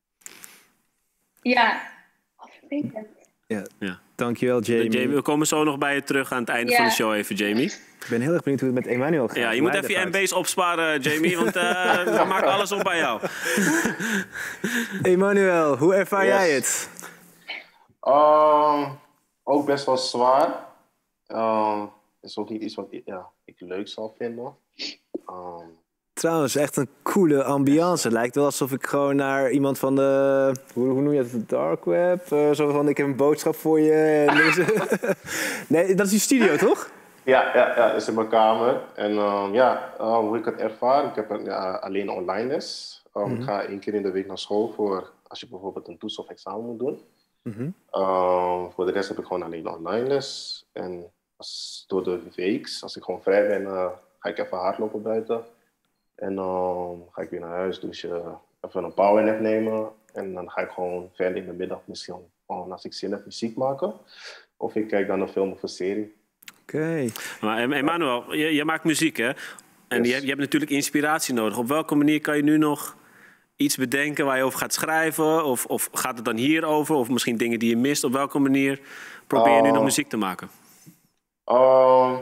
Ja. Ja. Ja. Dankjewel, Jamie. Jamie. We komen zo nog bij je terug aan het einde ja. van de show even, Jamie. Ik ben heel erg benieuwd hoe het met Emmanuel gaat. Ja, je moet even je M B's opsparen, Jamie, want uh, we maken alles op bij jou. Emmanuel, hoe ervaar yes. jij het? Uh, ook best wel zwaar. Uh, is ook niet iets wat ik, ja, ik leuk zal vinden. Um, Trouwens, echt een coole ambiance. Het lijkt wel alsof ik gewoon naar iemand van de... Hoe, hoe noem je het? De dark web? Uh, zo van, ik heb een boodschap voor je. En deze... Nee, dat is je studio, toch? Ja, ja, ja, dat is in mijn kamer. En um, ja, uh, hoe ik het ervaar, ik heb een, ja, alleen online les. Um, mm-hmm. Ik ga één keer in de week naar school voor als je bijvoorbeeld een toets of examen moet doen. Mm-hmm. um, voor de rest heb ik gewoon alleen online les. En als, door de week, als ik gewoon vrij ben, uh, ga ik even hardlopen buiten. En dan um, ga ik weer naar huis douchen, even een powernap nemen. En dan ga ik gewoon verder in de middag misschien, oh, als ik zin heb, muziek maken. Of ik kijk dan een film of een serie. Oké. Okay. Maar Emmanuel, je, je maakt muziek, hè? En yes. je, je hebt natuurlijk inspiratie nodig. Op welke manier kan je nu nog iets bedenken waar je over gaat schrijven? Of, of gaat het dan hierover? Of misschien dingen die je mist? Op welke manier probeer je uh, nu nog muziek te maken? Uh,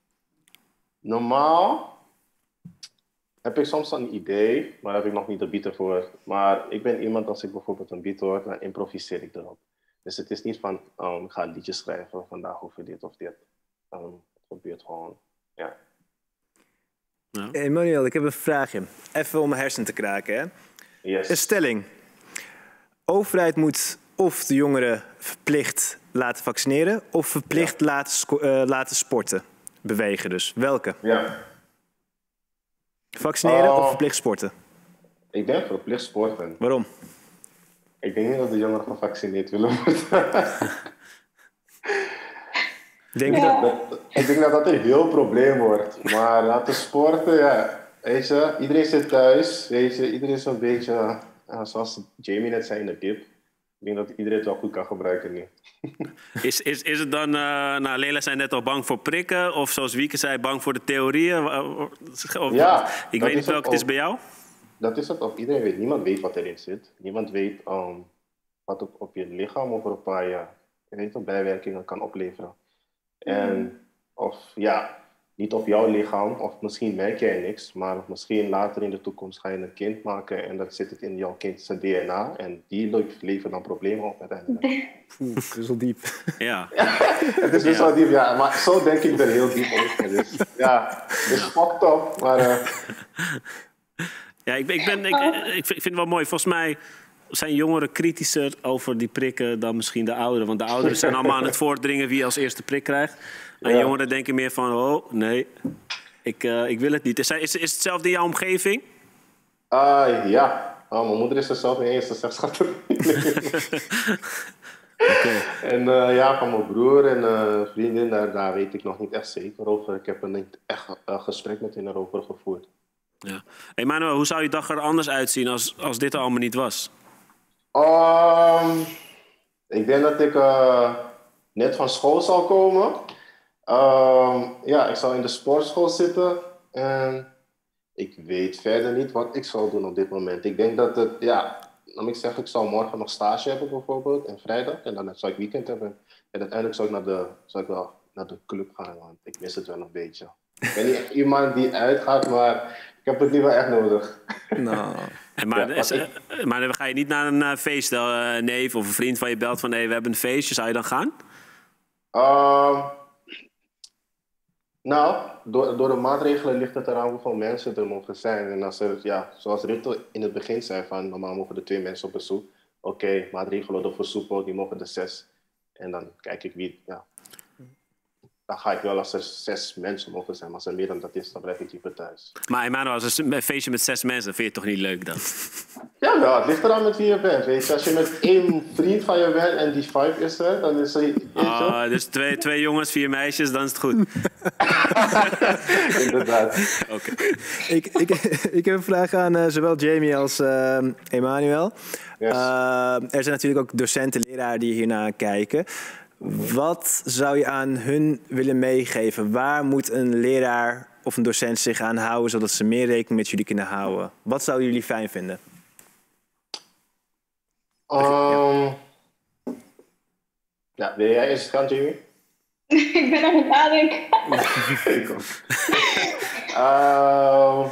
normaal heb ik soms een idee, maar heb ik nog niet de beat ervoor. Maar ik ben iemand, als ik bijvoorbeeld een beat hoor, dan improviseer ik erop. Dus het is niet van, um, ik ga een liedje schrijven vandaag over dit of dit. Um, het gebeurt gewoon, ja. ja. Emmanuel, ik heb een vraagje. Even om mijn hersen te kraken, hè? Yes. Een stelling. Overheid moet of de jongeren verplicht laten vaccineren of verplicht ja. laten, uh, laten sporten. Bewegen dus. Welke? Ja. Vaccineren uh, of verplicht sporten? Ik denk verplicht sporten. Waarom? Ik denk niet dat de jongeren gevaccineerd willen worden. Denk je ja. dat? dat? Ik denk dat dat een heel probleem wordt. Maar laten sporten, ja. Weet je, iedereen zit thuis. Weet je, iedereen is een beetje, uh, zoals Jamie net zei, in de dip. Ik denk dat iedereen het wel goed kan gebruiken nu. Is, is, is het dan, uh, nou, Lela zei net al bang voor prikken, of zoals Wieke zei, bang voor de theorieën? Of, ja, ik weet niet welke het is bij jou. Dat is het, of iedereen weet. Niemand weet wat erin zit. Niemand weet um, wat op, op je lichaam over een paar jaar, je weet wat bijwerkingen kan opleveren. Mm. En of ja, niet op jouw lichaam, of misschien merk jij niks, maar misschien later in de toekomst ga je een kind maken en dat zit het in jouw kind zijn D N A en die levert dan problemen op uiteindelijk. Oeh, dat is wel diep. Ja. ja het is dus ja. wel diep, ja. Maar zo denk ik er heel diep over. Dus, ja, het is fucked up, maar... Uh... Ja, ik, ik, ben, ik, ik vind het wel mooi. Volgens mij zijn jongeren kritischer over die prikken dan misschien de ouderen. Want de ouderen zijn allemaal aan het voordringen wie als eerste prik krijgt. En ja. jongeren denken meer van, oh, nee, ik, uh, ik wil het niet. Is, is, is het hetzelfde in jouw omgeving? Uh, ja, oh, mijn moeder is er zelf niet eens. Ze zegt, schat er Okay. En uh, ja, van mijn broer en uh, vriendin, daar, daar weet ik nog niet echt zeker over. Ik heb er niet echt uh, gesprek met hen erover gevoerd. Ja. Hey Manuel, hoe zou je dag er anders uitzien als, als dit er allemaal niet was? Um, ik denk dat ik uh, net van school zal komen. Um, ja, ik zal in de sportschool zitten. En ik weet verder niet wat ik zal doen op dit moment. Ik denk dat het, ja, dan ik zeg, ik zal morgen nog stage hebben bijvoorbeeld. En vrijdag. En dan zal ik weekend hebben. En uiteindelijk zal ik, naar de, zal ik wel naar de club gaan. Want ik mis het wel een beetje. Ik ben niet echt iemand die uitgaat, maar ik heb het niet wel echt nodig. Nou. En maar, Ja, is, ik... maar dan ga je niet naar een uh, feest, uh, een neef of een vriend van je belt van... Hey, we hebben een feestje, zou je dan gaan? Uh, nou, door, door de maatregelen ligt het eraan hoeveel mensen er mogen zijn. En als er, ja, zoals Rutte in het begin zei, van normaal mogen er twee mensen op bezoek. Oké, okay, maatregelen worden versoepeld, die mogen er zes. En dan kijk ik wie, ja... Dan ga ik wel als er zes mensen mogen zijn. Maar als er meer dan dat is, dan blijf ik liever thuis. Maar Emmanuel, als een feestje met zes mensen, vind je het toch niet leuk dan? Ja, wel. Het ligt eraan met wie je bent. Weet je. Als je met één vriend van je bent en die vijf is er, dan is er... Oh, dus twee, twee jongens, vier meisjes, dan is het goed. Inderdaad. Okay. ik, ik, ik heb een vraag aan uh, zowel Jamie als uh, Emmanuel. Yes. Uh, er zijn natuurlijk ook docenten, leraren die hiernaar kijken. Wat zou je aan hun willen meegeven? Waar moet een leraar of een docent zich aan houden, zodat ze meer rekening met jullie kunnen houden? Wat zouden jullie fijn vinden? Um, ja, wil jij eerst gaan, Jamie? Ik ben aan het nadenken. Ik ook. uh,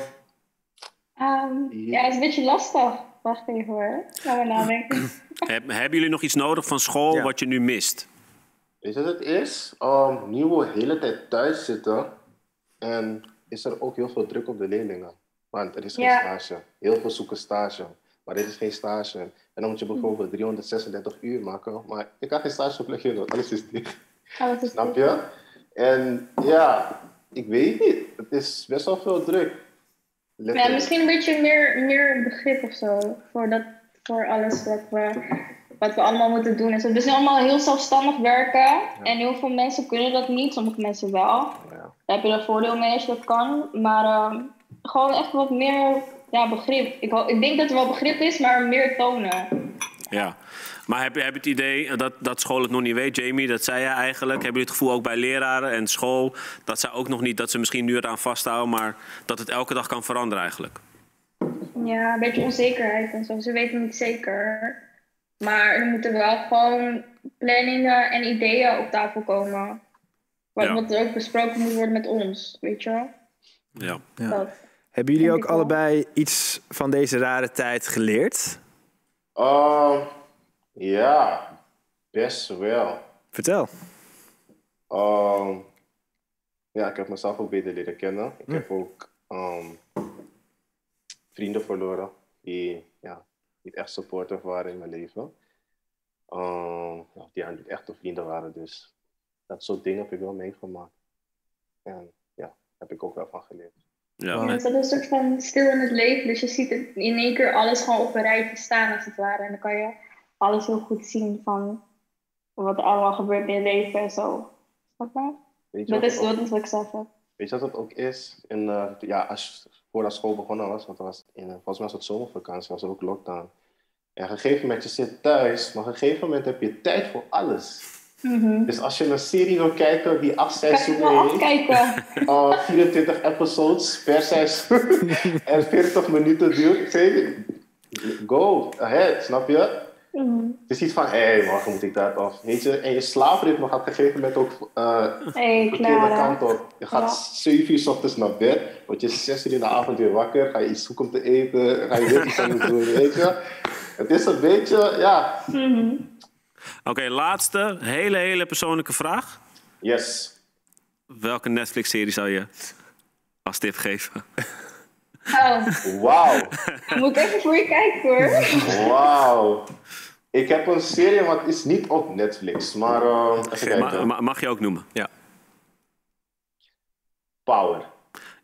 um, ja, het is een beetje lastig. Wacht even hoor. Gaan we nadenken. Heb, hebben jullie nog iets nodig van school ja. wat je nu mist? Weet je wat het is? Um, nu we de hele tijd thuis zitten en is er ook heel veel druk op de leerlingen. Want er is geen ja. stage. Heel veel zoeken stage. Maar dit is geen stage. En dan moet je bijvoorbeeld driehonderdzesendertig uur maken. Maar ik kan geen stageplekje doen. Alles is dicht. Alles is Snap je? En ja, ik weet niet. Het is best wel veel druk. Ja, misschien een beetje meer, meer begrip of zo. Voor, dat, voor alles wat we, wat we allemaal moeten doen. En zo. Dus allemaal heel zelfstandig werken. Ja. En heel veel mensen kunnen dat niet. Sommige mensen wel. Ja. Daar heb je er voordeel mee als je dat kan. Maar uh, gewoon echt wat meer ja, begrip. Ik, ik denk dat er wel begrip is, maar meer tonen. Ja. Maar heb je, heb je het idee dat, dat school het nog niet weet, Jamie? Dat zei je eigenlijk. Hebben jullie het gevoel ook bij leraren en school... dat ze ook nog niet, dat ze misschien nu eraan vasthouden... maar dat het elke dag kan veranderen eigenlijk? Ja, een beetje onzekerheid en zo. Ze weten niet zeker. Maar er moeten wel gewoon planningen en ideeën op tafel komen. Wat, ja. wat er ook besproken moet worden met ons, weet je wel? Ja. ja. Dat, Hebben jullie ook allebei iets van deze rare tijd geleerd? Uh... Ja, best wel. Vertel. Um, ja, ik heb mezelf ook beter leren kennen. Ik hm. heb ook um, vrienden verloren die ja, niet echt supportive waren in mijn leven. Um, ja, die niet echte vrienden waren, dus dat soort dingen heb ik wel meegemaakt. En ja, daar heb ik ook wel van geleerd. Ja, ja, dat is een soort van stil in het leven, dus je ziet het in één keer alles gewoon op een rijtje staan als het ware. En dan kan je alles heel goed zien van wat er allemaal gebeurt in je leven en zo. Snap je? Dat is wat ik zelf heb. Weet je wat het ook is? In, uh, ja, als, voordat school begonnen was, want was in, volgens mij was het zomervakantie, was er ook lockdown. En op een gegeven moment, je zit thuis, maar op een gegeven moment heb je tijd voor alles. Mm-hmm. Dus als je een serie wil kijken die acht seizoenen heeft, uh, vierentwintig episodes per seizoen en veertig minuten duurt, zeg go ahead, snap je? Mm-hmm. Het is niet van, hé, hey, morgen moet ik dat af. Weet je, en je slaapritme gaat op een gegeven moment ook uh, hey, de verkeerde kant op. Je gaat ja. zeven uur 's ochtends naar bed, word je zes uur in de avond weer wakker, ga je iets zoeken om te eten, ga je weer iets aan doen, weet je. Het is een beetje, ja. Mm-hmm. Oké, okay, laatste, hele, hele persoonlijke vraag. Yes. Welke Netflix-serie zou je als tip geven? Oh. Wauw. Moet ik even voor je kijken hoor. Wauw. Ik heb een serie, wat is niet op Netflix, maar uh, even okay, ma- ma- mag je ook noemen? Ja. Power.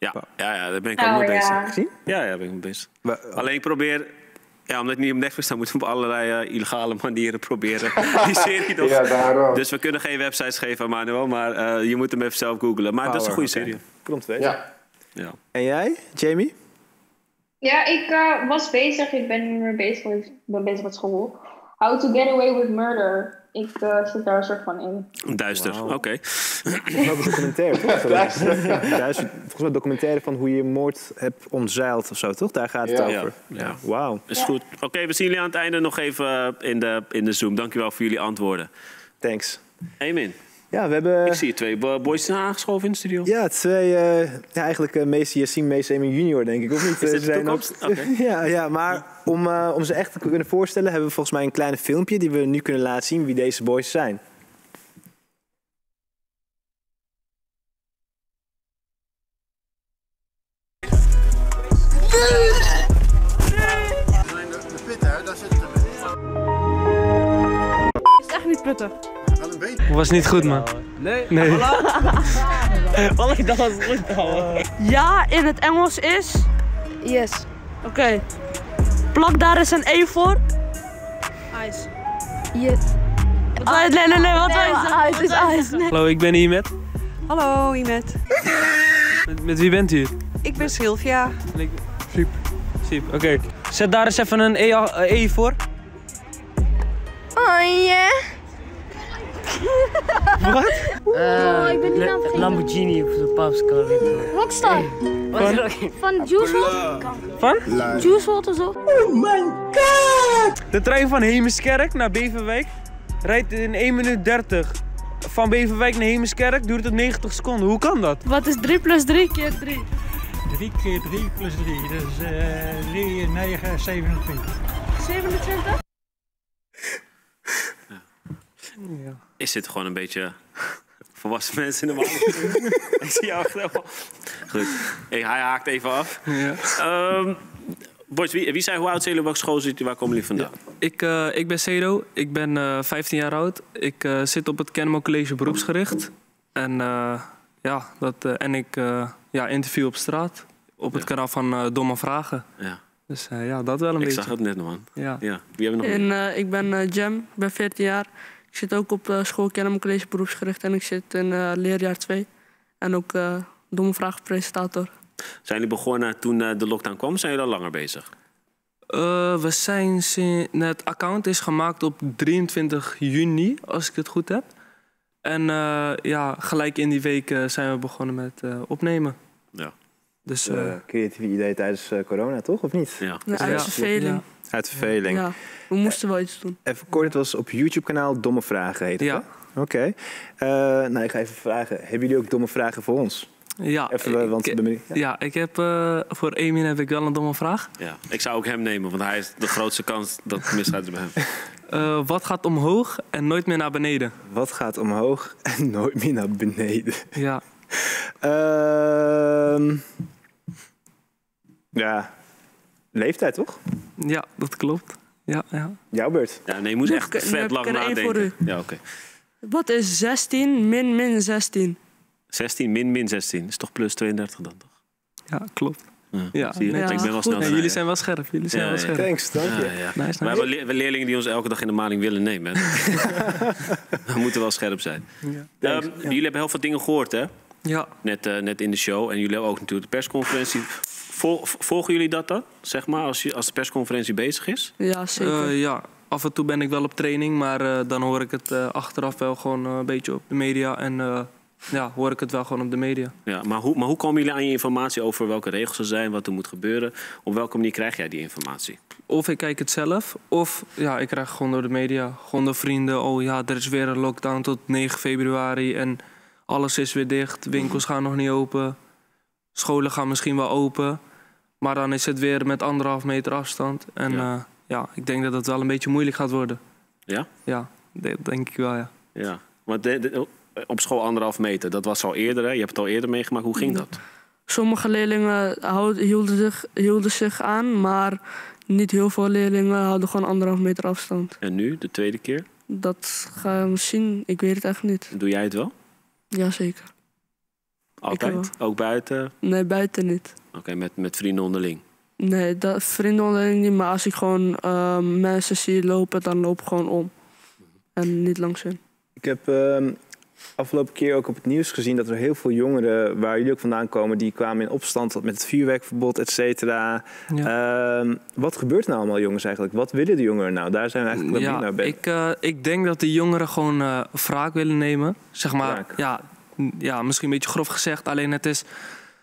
Ja, ja, ja daar ben ik ook Oh, mee bezig. ja. Gezien? Ja, ja, daar ben ik mee bezig. Wa- Alleen ik probeer... Ja, omdat ik niet op Netflix sta, moeten we op allerlei uh, illegale manieren proberen die serie nog. Ja, daarom. Dus we kunnen geen websites geven aan Manuel, maar uh, je moet hem even zelf googlen. Maar dat is een goede Power, serie. oké. Komt weten. Ja. Ja. En jij, Jamie? Ja, ik uh, was bezig. Ik ben nu weer bezig, met- ik ben bezig met school. How to Get Away with Murder. Ik uh, zit daar een soort van in. Duister, Wauw. oké. Dat is ook een documentaire, toch? Duizend, volgens mij een documentaire van hoe je moord hebt omzeild of zo, toch? Daar gaat het Ja. over. Ja. Ja. Wauw. Is goed. Oké, we zien jullie aan het einde nog even uh, in de, in de Zoom. Dankjewel voor jullie antwoorden. Thanks. Amen. Ja, we hebben... Ik zie je twee bo- boys zijn aangeschoven in de studio. Ja, twee... uh, ja, eigenlijk uh, Mees Yassine, Mees Emin junior, denk ik, of niet? Is dit Ze de zijn toekomst? ook- Oké. ja, ja, maar om, uh, om ze echt te kunnen voorstellen... hebben we volgens mij een klein filmpje... die we nu kunnen laten zien wie deze boys zijn. Is echt niet prettig. Was niet goed, man. Nee. Nee. Wallah, ik dacht dat het goed was. Ja, in het Engels is... Yes. Oké. Plak daar eens een E voor. Ice. Yes. Wat wil je- Nee, nee, nee, wat wil je zeggen? Ice is ice. Nee. Hallo, ik ben hier met... Hallo, Imet. Met, met wie bent u? Ik ben Sylvia. En ik- Siep. Siep, oké. Zet daar eens even een E, uh, e voor. Oh ja. Wat? Oh, ik ben die naam vergeten. Lamborghini of zo, Pascal. Rockstar. Van? Van Juice WRLD? Van? Juice WRLD of zo? De trein van Heemskerk naar Beverwijk rijdt in één minuut dertig. Van Beverwijk naar Heemskerk duurt het negentig seconden. Hoe kan dat? Wat is drie plus drie keer drie? drie keer drie plus drie, dat is uh, drie, negen, zevenentwintig. zevenentwintig? Ja. Is dit gewoon een beetje volwassen mensen in de man? Ik zie jou echt helemaal... Goed, hey, hij haakt even af. Ja. Um, boys, wie, wie zijn, hoe oud zijn jullie, welke school zitten jullie, waar komen jullie vandaan? Ik, uh, ik ben Cedo, ik ben uh, vijftien jaar oud. Ik uh, zit op het Kennemer College beroepsgericht. En, uh, ja, dat, uh, en ik uh, ja, interview op straat, op het Ja. kanaal van uh, Domme Vragen. Ja. Dus uh, ja, dat wel een Ik beetje. zag het net, man. Ja. Ja. Wie hebben we nog En meer? uh, ik ben uh, Jam, ik ben veertien jaar. Ik zit ook op uh, school Kennemer College beroepsgericht en ik zit in uh, leerjaar twee. En ook uh, domme vragenpresentator. Zijn jullie begonnen toen uh, de lockdown kwam? Zijn jullie al langer bezig? Uh, we zijn sin- het account is gemaakt op drieëntwintig juni, als ik het goed heb. En uh, ja, gelijk in die week uh, zijn we begonnen met uh, opnemen. Ja. Dus uh, Uh, creatieve idee tijdens uh, corona, toch? Of niet? Ja. Ja, uit ja. verveling. Uit verveling. Ja, we moesten wel iets doen. Even kort, het was op YouTube-kanaal Domme Vragen heet het, ja. hè? Oké. Okay. Uh, nou, ik ga even vragen. Hebben jullie ook domme vragen voor ons? Ja, Even, uh, want ik, ik ben ja. ja, ik heb uh, voor Emin heb ik wel een domme vraag. Ja. Ik zou ook hem nemen, want hij is de grootste kans dat het misgaat bij hem. Uh, wat gaat omhoog en nooit meer naar beneden? Wat gaat omhoog en nooit meer naar beneden? Ja. Uh, ja, leeftijd toch? Ja, dat klopt. Ja, ja. Jouw beurt. Ja, nee, je moest Nu echt heb ik- nu vet heb lang ik er één voor nadenken. u. Ja, oké. Okay. Wat is zestien min min zestien? zestien min min zestien is toch plus tweeëndertig dan toch? Ja, klopt. Ja. Ja. Zie je? Ja, ik ben wel goed. snel. Nee, te jullie rijden. zijn wel scherp. Jullie zijn Ja, wel ja. scherp. Thanks, dank je. Ja, ja. Nice, We nice. hebben le- leerlingen die ons elke dag in de maling willen nemen. We moeten wel scherp zijn. Ja. Um, jullie hebben heel veel dingen gehoord, hè? Ja. Net, uh, net in de show. En jullie hebben ook natuurlijk de persconferentie. Vol- volgen jullie dat dan, zeg maar, als, je, als de persconferentie bezig is? Ja, zeker. Uh, ja, af en toe ben ik wel op training, maar uh, dan hoor ik het uh, achteraf wel gewoon uh, een beetje op de media. En uh, ja, hoor ik het wel gewoon op de media. Ja, maar, hoe, maar hoe komen jullie aan je informatie over welke regels er zijn, wat er moet gebeuren? Op welke manier krijg jij die informatie? Of ik kijk het zelf, of ja, ik krijg het gewoon door de media. Gewoon door vrienden. Oh ja, er is weer een lockdown tot negen februari en alles is weer dicht. Winkels gaan nog niet open. Scholen gaan misschien wel open. Maar dan is het weer met anderhalf meter afstand. En ja, uh, ja ik denk dat het wel een beetje moeilijk gaat worden. Ja? Ja, dat denk ik wel, ja. Ja, want de, de, op school anderhalf meter, dat was al eerder, hè? Je hebt het al eerder meegemaakt. Hoe ging dat? Sommige leerlingen houden, hielden, zich, hielden zich aan, maar niet heel veel leerlingen houden gewoon anderhalf meter afstand. En nu, de tweede keer? Dat gaan we zien. Ik weet het echt niet. Doe jij het wel? Jazeker. Altijd? Ook buiten? Nee, buiten niet. Oké, okay, met, met vrienden onderling? Nee, dat, vrienden onderling niet. Maar als ik gewoon uh, mensen zie lopen, dan loop ik gewoon om. En niet langs hun. Ik heb uh, afgelopen keer ook op het nieuws gezien dat er heel veel jongeren, waar jullie ook vandaan komen, die kwamen in opstand met het vuurwerkverbod, et cetera. Ja. Uh, wat gebeurt nou allemaal, jongens, eigenlijk? Wat willen de jongeren nou? Daar zijn we eigenlijk wel ja, naar bezig. Ik, uh, ik denk dat de jongeren gewoon uh, wraak willen nemen. Zeg maar, ja, ja, misschien een beetje grof gezegd. Alleen het is,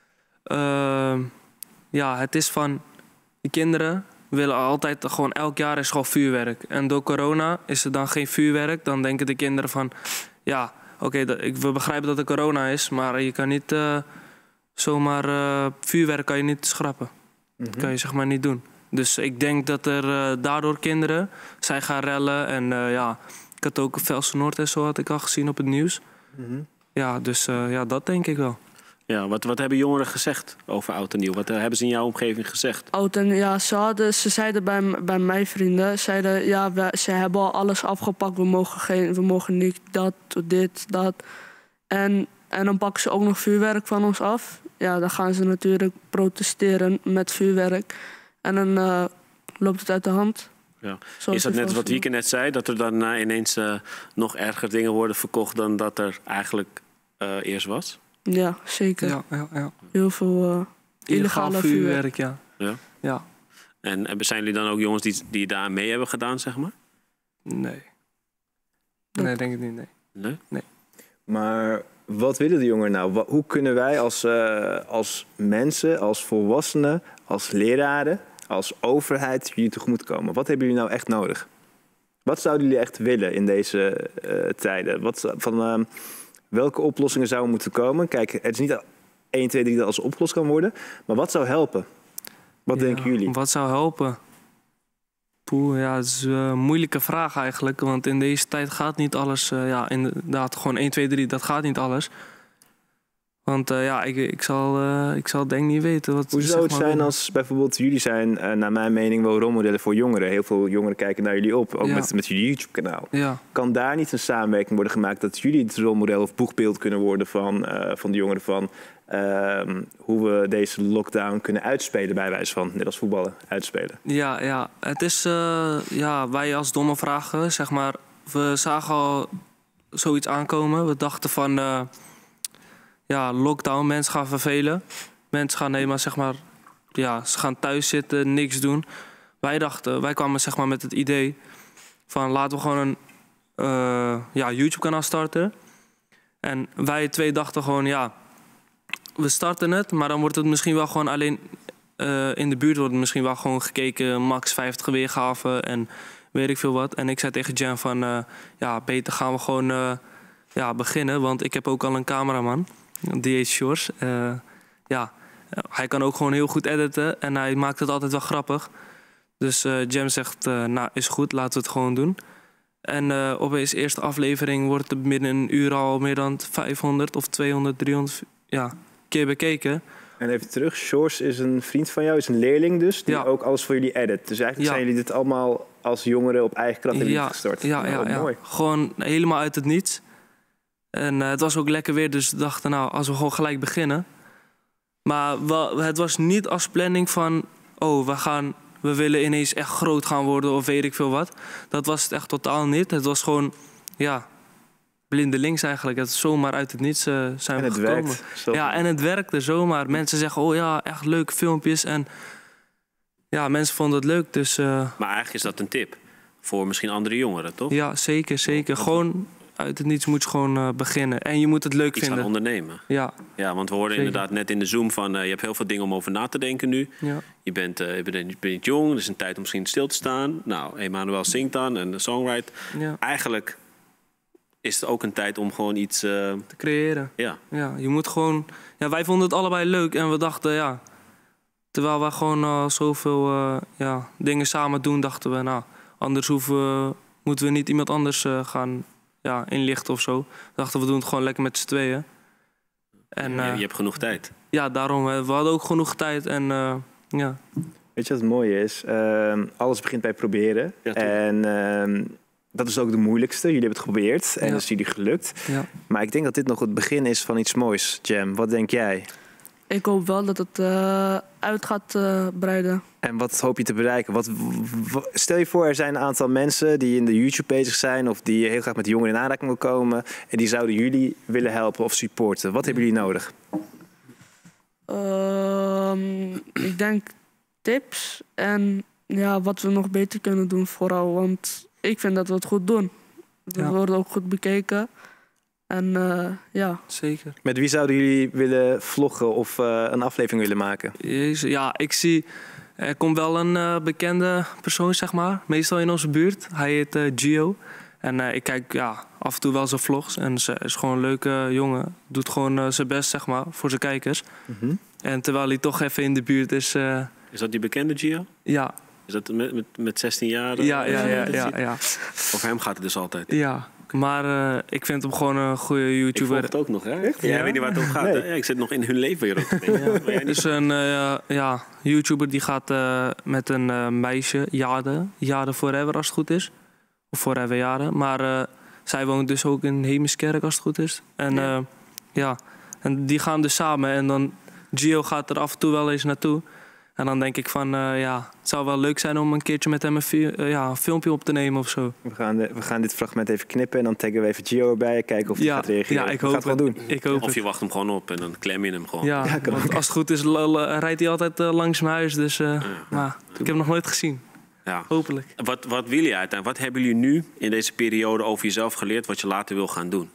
uh, ja, het is van, de kinderen willen altijd gewoon, elk jaar is gewoon vuurwerk. En door corona is er dan geen vuurwerk. Dan denken de kinderen van, ja, oké, okay, we begrijpen dat er corona is, maar je kan niet uh, zomaar uh, vuurwerk kan je niet schrappen. Mm-hmm. Dat kan je zeg maar niet doen. Dus ik denk dat er uh, daardoor kinderen zijn gaan rellen. En uh, ja, ik had ook Velsen Noord en zo had ik al gezien op het nieuws. Mm-hmm. Ja, dus uh, ja, dat denk ik wel. Ja, wat, wat hebben jongeren gezegd over oud en nieuw? Wat uh, hebben ze in jouw omgeving gezegd? Oud en ja, ze, hadden, ze zeiden bij, bij mijn vrienden, zeiden, ja, we, ze hebben al alles afgepakt. We mogen, geen, we mogen niet dat, dit, dat. En, en dan pakken ze ook nog vuurwerk van ons af. Ja, dan gaan ze natuurlijk protesteren met vuurwerk. En dan uh, loopt het uit de hand. Ja. Is dat net wat Wieke net zei? Dat er dan uh, ineens uh, nog erger dingen worden verkocht dan dat er eigenlijk uh, eerst was? Ja, zeker. Ja, ja, ja. Heel veel uh, illegale vuurwerk. vuurwerk ja. Ja. ja. En, en zijn jullie dan ook jongens die, die daar mee hebben gedaan, zeg maar? Nee. Dat... Nee, denk ik niet, nee. Nee? Nee. Maar wat willen de jongeren nou? Hoe kunnen wij als, uh, als mensen, als volwassenen, als leraren, als overheid jullie tegemoetkomen? Wat hebben jullie nou echt nodig? Wat zouden jullie echt willen in deze uh, tijden? Wat, van, uh, welke oplossingen zouden moeten komen? Kijk, het is niet één, twee, drie dat als opgelost kan worden. Maar wat zou helpen? Wat ja, denken jullie? Wat zou helpen? Poeh, ja, het is een moeilijke vraag eigenlijk. Want in deze tijd gaat niet alles... Uh, ja, inderdaad, gewoon één, twee, drie, dat gaat niet alles. Want uh, ja, ik, ik, zal, uh, ik zal denk niet weten. Wat, Hoe zou het zeg maar, zijn als bijvoorbeeld jullie zijn, uh, naar mijn mening, wel rolmodellen voor jongeren. Heel veel jongeren kijken naar jullie op, ook ja. met, met jullie YouTube-kanaal. Ja. Kan daar niet een samenwerking worden gemaakt dat jullie het rolmodel of boegbeeld kunnen worden van, uh, van de jongeren van uh, hoe we deze lockdown kunnen uitspelen bij wijze van, net als voetballen, uitspelen? Ja, ja. Het is, uh, ja, wij als domme vragen, zeg maar, we zagen al zoiets aankomen. We dachten van... Uh, Ja, lockdown, mensen gaan vervelen. Mensen gaan helemaal, zeg maar, ja, ze gaan thuis zitten, niks doen. Wij dachten, wij kwamen zeg maar met het idee van laten we gewoon een uh, ja, YouTube-kanaal starten. En wij twee dachten gewoon, ja, we starten het, maar dan wordt het misschien wel gewoon alleen uh, in de buurt wordt het misschien wel gewoon gekeken, max vijftig weergaven en weet ik veel wat. En ik zei tegen Jen van, uh, ja, beter gaan we gewoon uh, ja, beginnen, want ik heb ook al een cameraman. D H Shores. Uh, ja, hij kan ook gewoon heel goed editen en hij maakt het altijd wel grappig. Dus uh, Jam zegt, uh, nou is goed, laten we het gewoon doen. En uh, op deze eerste aflevering wordt er binnen een uur al meer dan vijfhonderd of tweehonderd, driehonderd ja, keer bekeken. En even terug, Shores is een vriend van jou, is een leerling dus, die ja. ook alles voor jullie edit. Dus eigenlijk ja. zijn jullie dit allemaal als jongeren op eigen kracht hebben ja. gestart. Ja, ja, nou, ja. mooi. Gewoon helemaal uit het niets. En uh, het was ook lekker weer, dus we dachten, nou, als we gewoon gelijk beginnen. Maar wel, het was niet als planning van, oh, we, gaan, we willen ineens echt groot gaan worden of weet ik veel wat. Dat was het echt totaal niet. Het was gewoon, ja, blindelings eigenlijk. Het is zomaar uit het niets uh, zijn en we het gekomen. Werkt, zo. Ja, en het werkte zomaar. Mensen zeggen, oh ja, echt leuke filmpjes. En ja, mensen vonden het leuk, dus... Uh... Maar eigenlijk is dat een tip voor misschien andere jongeren, toch? Ja, zeker, zeker. Gewoon... Uit het niets moet je gewoon uh, beginnen. En je moet het leuk Iets vinden. gaan ondernemen. Ja. Ja, want we hoorden Zeker. inderdaad net in de Zoom van... Uh, je hebt heel veel dingen om over na te denken nu. Ja. Je, bent, uh, je, bent, je bent jong, er is een tijd om misschien stil te staan. Nou, Emmanuel zingt dan en de songwriter. Ja. Eigenlijk is het ook een tijd om gewoon iets... Uh... te creëren. Ja. Ja, je moet gewoon... Ja, wij vonden het allebei leuk en we dachten, ja... Terwijl we gewoon uh, zoveel uh, ja, dingen samen doen, dachten we... Nou, anders hoeven we, moeten we niet iemand anders uh, gaan... Ja, inlichten of zo. Dachten we doen het gewoon lekker met z'n tweeën. En, ja, uh, je hebt genoeg tijd. Ja, daarom. We hadden ook genoeg tijd. En, uh, ja. Weet je wat het mooie is? Uh, alles begint bij proberen. Ja, en uh, dat is ook de moeilijkste. Jullie hebben het geprobeerd en Ja. dat is jullie gelukt. Ja. Maar ik denk dat dit nog het begin is van iets moois, Jam. Wat denk jij? Ik hoop wel dat het uh, uit gaat uh, breiden. En wat hoop je te bereiken? Wat, w- stel je voor, er zijn een aantal mensen die in de YouTube bezig zijn of die heel graag met jongeren in aanraking willen komen en die zouden jullie willen helpen of supporten. Wat hebben jullie nodig? Uh, ik denk tips en ja, wat we nog beter kunnen doen vooral. Want ik vind dat we het goed doen. We Ja. worden ook goed bekeken. En uh, ja. Zeker. Met wie zouden jullie willen vloggen of uh, een aflevering willen maken? Jezus, ja, ik zie... Er komt wel een uh, bekende persoon, zeg maar. Meestal in onze buurt. Hij heet uh, Gio. En uh, ik kijk ja, af en toe wel zijn vlogs. En ze is gewoon een leuke jongen. Doet gewoon uh, zijn best, zeg maar, voor zijn kijkers. Mm-hmm. En terwijl hij toch even in de buurt is... Uh, is dat die bekende Gio? Ja. Is dat met, met, met zestien jaar? Ja, ja, ja, ja, ja. Over hem gaat het dus altijd? Ja. Maar uh, ik vind hem gewoon een goede YouTuber. Ik volg het ook nog, hè? Echt? Ja, Ja? ik weet niet waar het om gaat. Nee. Ja, ik zit nog in hun leefwereld. Het is een uh, ja, YouTuber die gaat uh, met een uh, meisje, Jade. Jade Forever, als het goed is. Of Forever Jade. Maar uh, zij woont dus ook in Heemskerk, als het goed is. En ja. Uh, ja, en die gaan dus samen. En dan Gio gaat er af en toe wel eens naartoe. En dan denk ik van, uh, ja, het zou wel leuk zijn om een keertje met hem een, fi- uh, ja, een filmpje op te nemen of zo. We gaan, de, we gaan dit fragment even knippen en dan taggen we even Gio erbij. Kijken of hij ja, gaat reageren. Ja, ik we hoop gaat het wel doen. Ik hoop of je het. wacht hem gewoon op en dan klem je hem gewoon. Ja, ja kan want ook. als het goed is l- l- rijdt hij altijd uh, langs mijn huis. Dus uh, ja. Maar ik heb hem nog nooit gezien. Ja. Hopelijk. Wat, wat wil je uiteindelijk? Wat hebben jullie nu in deze periode over jezelf geleerd wat je later wil gaan doen?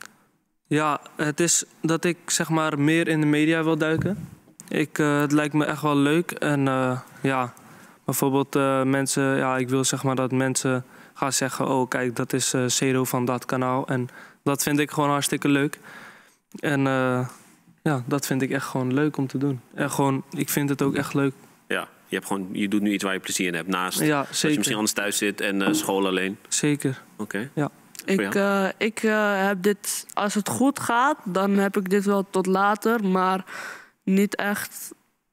Ja, het is dat ik zeg maar meer in de media wil duiken. Ik, uh, het lijkt me echt wel leuk. En uh, ja, bijvoorbeeld uh, mensen... Ja, ik wil zeg maar dat mensen gaan zeggen... Oh, kijk, dat is uh, Cero van dat kanaal. En dat vind ik gewoon hartstikke leuk. En uh, ja, dat vind ik echt gewoon leuk om te doen. En gewoon, ik vind het ook echt leuk. Ja, je, hebt gewoon, je doet nu iets waar je plezier in hebt. Naast ja, dat je misschien anders thuis zit en uh, school alleen. Zeker. Oké. Okay. Ja. Ik, uh, ik uh, heb dit... Als het goed gaat, dan heb ik dit wel tot later. Maar... niet echt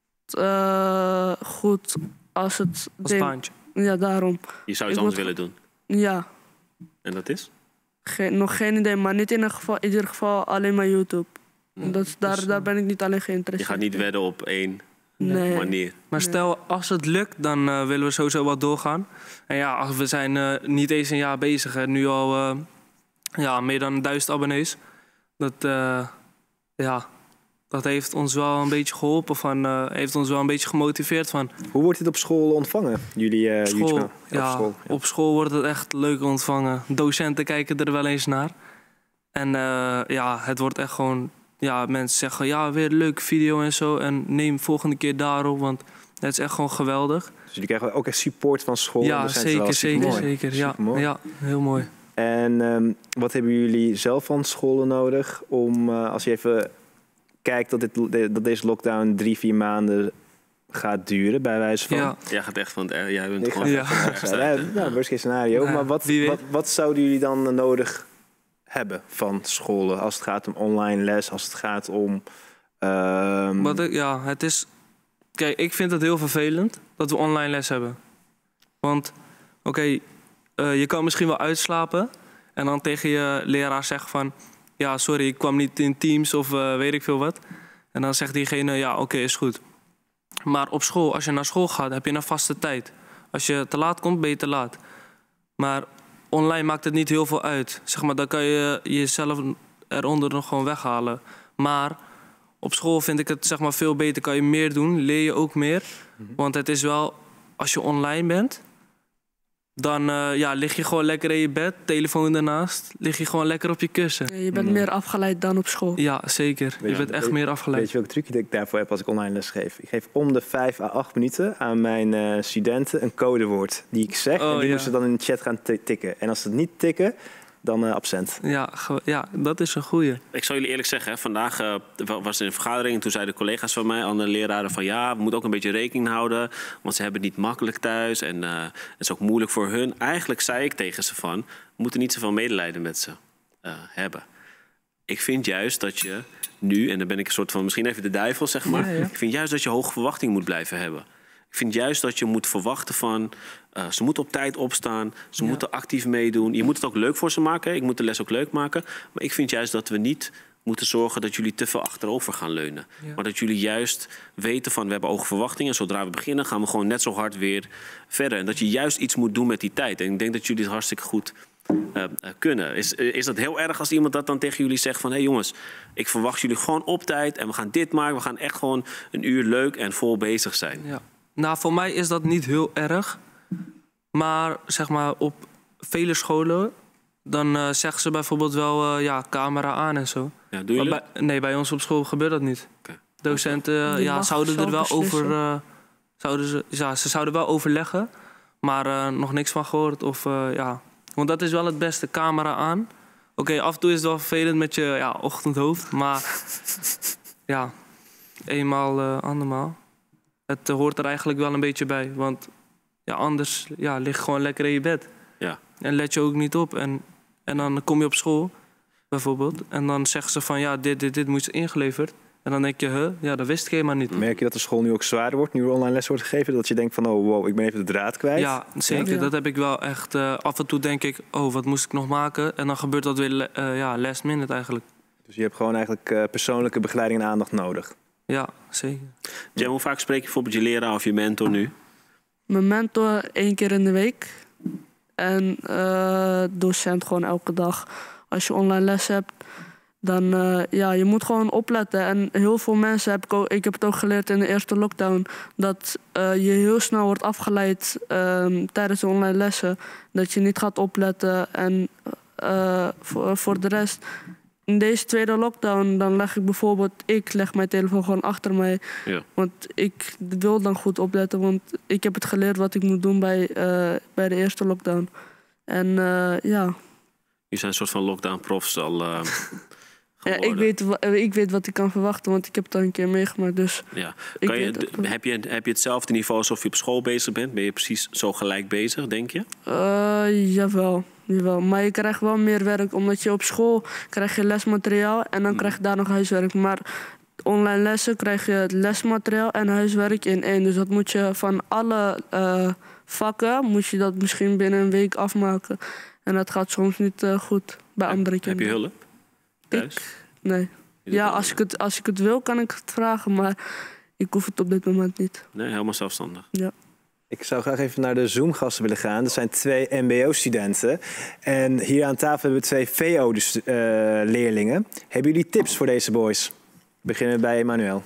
uh, goed als het... Als baantje. Ja, daarom. Je zou iets ik anders moet... willen doen? Ja. En dat is? Geen, nog geen idee, maar niet in ieder geval, in ieder geval alleen maar YouTube. Ja, dat, dus, daar, daar ben ik niet alleen geïnteresseerd. Je gaat niet wedden op één nee. manier. Maar stel, als het lukt, dan uh, willen we sowieso wat doorgaan. En ja, we zijn uh, niet eens een jaar bezig. Hè. Nu al uh, ja, meer dan duizend abonnees. Dat... Uh, ja... Dat heeft ons wel een beetje geholpen, van, uh, heeft ons wel een beetje gemotiveerd. Van. Hoe wordt dit op school ontvangen, jullie uh, school, YouTube? Ja, op, school, ja. op school wordt het echt leuk ontvangen. Docenten kijken er wel eens naar. En uh, ja, het wordt echt gewoon... Ja, mensen zeggen, ja, weer een leuke video en zo. En neem volgende keer daarop, want het is echt gewoon geweldig. Dus jullie krijgen ook echt support van school? Ja, zeker, zeker, zeker. Ja, ja, heel mooi. En um, wat hebben jullie zelf van scholen nodig om, uh, als je even... Kijk dat, dit, dat deze lockdown drie, vier maanden gaat duren, bij wijze van. Ja. Jij gaat echt van het... Jij bent gewoon... Ja, ja. Nou, worst case scenario. Ja, maar wat, wat, wat zouden jullie dan nodig hebben van scholen? Als het gaat om online les, als het gaat om... Um... Wat ik, ja, het is... Kijk, ik vind het heel vervelend dat we online les hebben. Want, oké, okay, uh, je kan misschien wel uitslapen... en dan tegen je leraar zeggen van... ja, sorry, ik kwam niet in Teams of uh, weet ik veel wat. En dan zegt diegene, ja, oké, okay, is goed. Maar op school, als je naar school gaat, heb je een vaste tijd. Als je te laat komt, ben je te laat. Maar online maakt het niet heel veel uit. Zeg maar, dan kan je jezelf eronder nog gewoon weghalen. Maar op school vind ik het zeg maar, veel beter. Kan je meer doen, leer je ook meer. Mm-hmm. Want het is wel, als je online bent... Dan uh, ja, lig je gewoon lekker in je bed, telefoon ernaast. Lig je gewoon lekker op je kussen. Ja, je bent mm. meer afgeleid dan op school. Ja, zeker. Weet je bent echt weet, meer afgeleid. Weet je welke trucje ik daarvoor heb als ik online les geef? Ik geef om de vijf à acht minuten aan mijn uh, studenten een codewoord die ik zeg. Oh, en die ja. moeten dan in de chat gaan t- tikken. En als ze het niet tikken, dan uh, absent. Ja, ge- ja, dat is een goeie. Ik zal jullie eerlijk zeggen, hè, vandaag uh, was er een vergadering... en toen zeiden collega's van mij, andere leraren... van ja, we moeten ook een beetje rekening houden... want ze hebben het niet makkelijk thuis en uh, het is ook moeilijk voor hun. Eigenlijk zei ik tegen ze van... we moeten niet zoveel medelijden met ze uh, hebben. Ik vind juist dat je nu, en dan ben ik een soort van... misschien even de duivel, zeg maar... Ja, ja. Ik vind juist dat je hoge verwachting moet blijven hebben. Ik vind juist dat je moet verwachten van... Uh, ze moeten op tijd opstaan. Ze Ja. moeten actief meedoen. Je moet het ook leuk voor ze maken. Ik moet de les ook leuk maken. Maar ik vind juist dat we niet moeten zorgen dat jullie te veel achterover gaan leunen. Ja. Maar dat jullie juist weten van, we hebben hoge verwachtingen. Zodra we beginnen gaan we gewoon net zo hard weer verder. En dat je juist iets moet doen met die tijd. En ik denk dat jullie het hartstikke goed uh, uh, kunnen. Is, uh, is dat heel erg als iemand dat dan tegen jullie zegt van... hé hey jongens, ik verwacht jullie gewoon op tijd en we gaan dit maken. We gaan echt gewoon een uur leuk en vol bezig zijn. Ja. Nou, voor mij is dat niet heel erg. Maar zeg maar op vele scholen... dan uh, zeggen ze bijvoorbeeld wel uh, ja, camera aan en zo. Ja, doe je maar bij, nee, bij ons op school gebeurt dat niet. Okay. Docenten uh, ja, zouden er wel over... Uh, zouden ze, ja, ze zouden wel overleggen, maar uh, nog niks van gehoord. Of, uh, ja. Want dat is wel het beste, camera aan. Oké, okay, af en toe is het wel vervelend met je ja, ochtendhoofd, maar ja, eenmaal, uh, andermaal. Het uh, hoort er eigenlijk wel een beetje bij, want ja, anders ja, lig gewoon lekker in je bed. Ja. En let je ook niet op. En, en dan kom je op school, bijvoorbeeld, en dan zeggen ze van ja, dit, dit, dit moet ingeleverd. En dan denk je, huh? Ja, dat wist ik helemaal niet. Merk je dat de school nu ook zwaarder wordt, nu er online les wordt gegeven? Dat je denkt van, oh wow, ik ben even de draad kwijt? Ja, zeker. Ja. Dat heb ik wel echt. Uh, af en toe denk ik, oh, wat moest ik nog maken? En dan gebeurt dat weer uh, ja, last minute eigenlijk. Dus je hebt gewoon eigenlijk uh, persoonlijke begeleiding en aandacht nodig? Ja, zeker. Jam, hoe vaak spreek je bijvoorbeeld je leraar of je mentor nu? Mijn mentor één keer in de week. En uh, docent gewoon elke dag. Als je online les hebt... dan uh, ja, je moet gewoon opletten. En heel veel mensen, heb ik, ook, ik heb het ook geleerd in de eerste lockdown... dat uh, je heel snel wordt afgeleid uh, tijdens de online lessen. Dat je niet gaat opletten. En uh, voor, voor de rest, in deze tweede lockdown... dan leg ik bijvoorbeeld, ik leg mijn telefoon gewoon achter mij. Ja. Want ik wil dan goed opletten. Want ik heb het geleerd wat ik moet doen bij, uh, bij de eerste lockdown. En uh, ja... Je zijn een soort van lockdown-profs al... Uh... Ja, ik weet, ik weet wat ik kan verwachten, want ik heb het al een keer meegemaakt. Dus ja. Kan je, heb, je, heb je hetzelfde niveau alsof je op school bezig bent? Ben je precies zo gelijk bezig, denk je? Uh, jawel, jawel. Maar je krijgt wel meer werk, omdat je op school krijg je lesmateriaal en dan hmm. krijg je daar nog huiswerk. Maar online lessen krijg je het lesmateriaal en huiswerk in één. Dus dat moet je van alle uh, vakken, moet je dat misschien binnen een week afmaken. En dat gaat soms niet uh, goed bij heb, andere kinderen. Heb je hulp? Thuis? Ik? Nee. Ja, als ik, het, als ik het wil, kan ik het vragen, maar ik hoef het op dit moment niet. Nee, helemaal zelfstandig. Ja. Ik zou graag even naar de Zoom-gasten willen gaan. Dat zijn twee M B O-studenten. En hier aan tafel hebben we twee V O-leerlingen. Hebben jullie tips voor deze boys? We beginnen bij Emmanuel.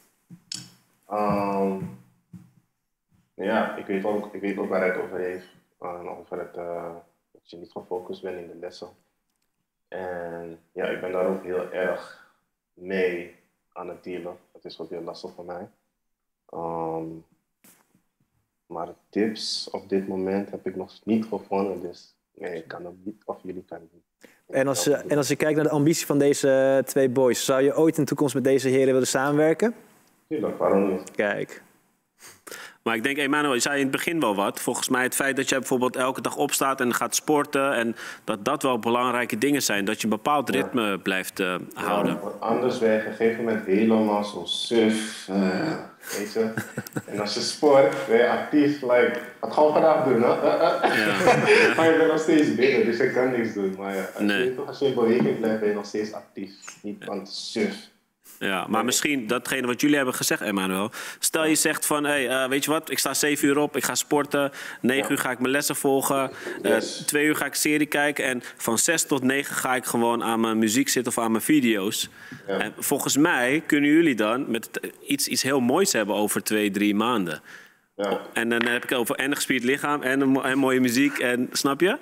Um, ja, ik weet, ook, ik weet ook waar hij het over heeft. Uh, over het, uh, dat je niet gefocust bent in de lessen. En ja, ik ben daar ook heel erg mee aan het dealen. Het is ook heel lastig voor mij. Um, maar tips op dit moment heb ik nog niet gevonden. Dus nee, ik kan dat niet. Of jullie kan het niet. En als, je, en als je kijkt naar de ambitie van deze twee boys, zou je ooit in de toekomst met deze heren willen samenwerken? Tuurlijk, waarom niet? Kijk. Maar ik denk, Emmanuel, je zei in het begin wel wat. Volgens mij het feit dat jij bijvoorbeeld elke dag opstaat en gaat sporten... en dat dat wel belangrijke dingen zijn. Dat je een bepaald ritme ja. blijft uh, houden. Ja, anders ben je op een gegeven moment helemaal zo suf. Uh, weet je? En als je sport, ben je actief. Like, wat gaan we vandaag doen? Hè? Uh, uh. Ja. Maar je bent nog steeds binnen, dus je kan niks doen. Maar ja, als, nee. je, als je in beweging blijft, ben je nog steeds actief. Niet van suf. Ja, maar misschien datgene wat jullie hebben gezegd, Emmanuel. Stel je zegt van, hey, uh, weet je wat, ik sta zeven uur op, ik ga sporten. Negen ja. uur ga ik mijn lessen volgen. Uh, yes. Twee uur ga ik serie kijken. En van zes tot negen ga ik gewoon aan mijn muziek zitten of aan mijn video's. Ja. En volgens mij kunnen jullie dan met iets, iets heel moois hebben over twee, drie maanden. Ja. En dan heb ik het over en een gespierd lichaam en, een, en mooie muziek. En, snap je?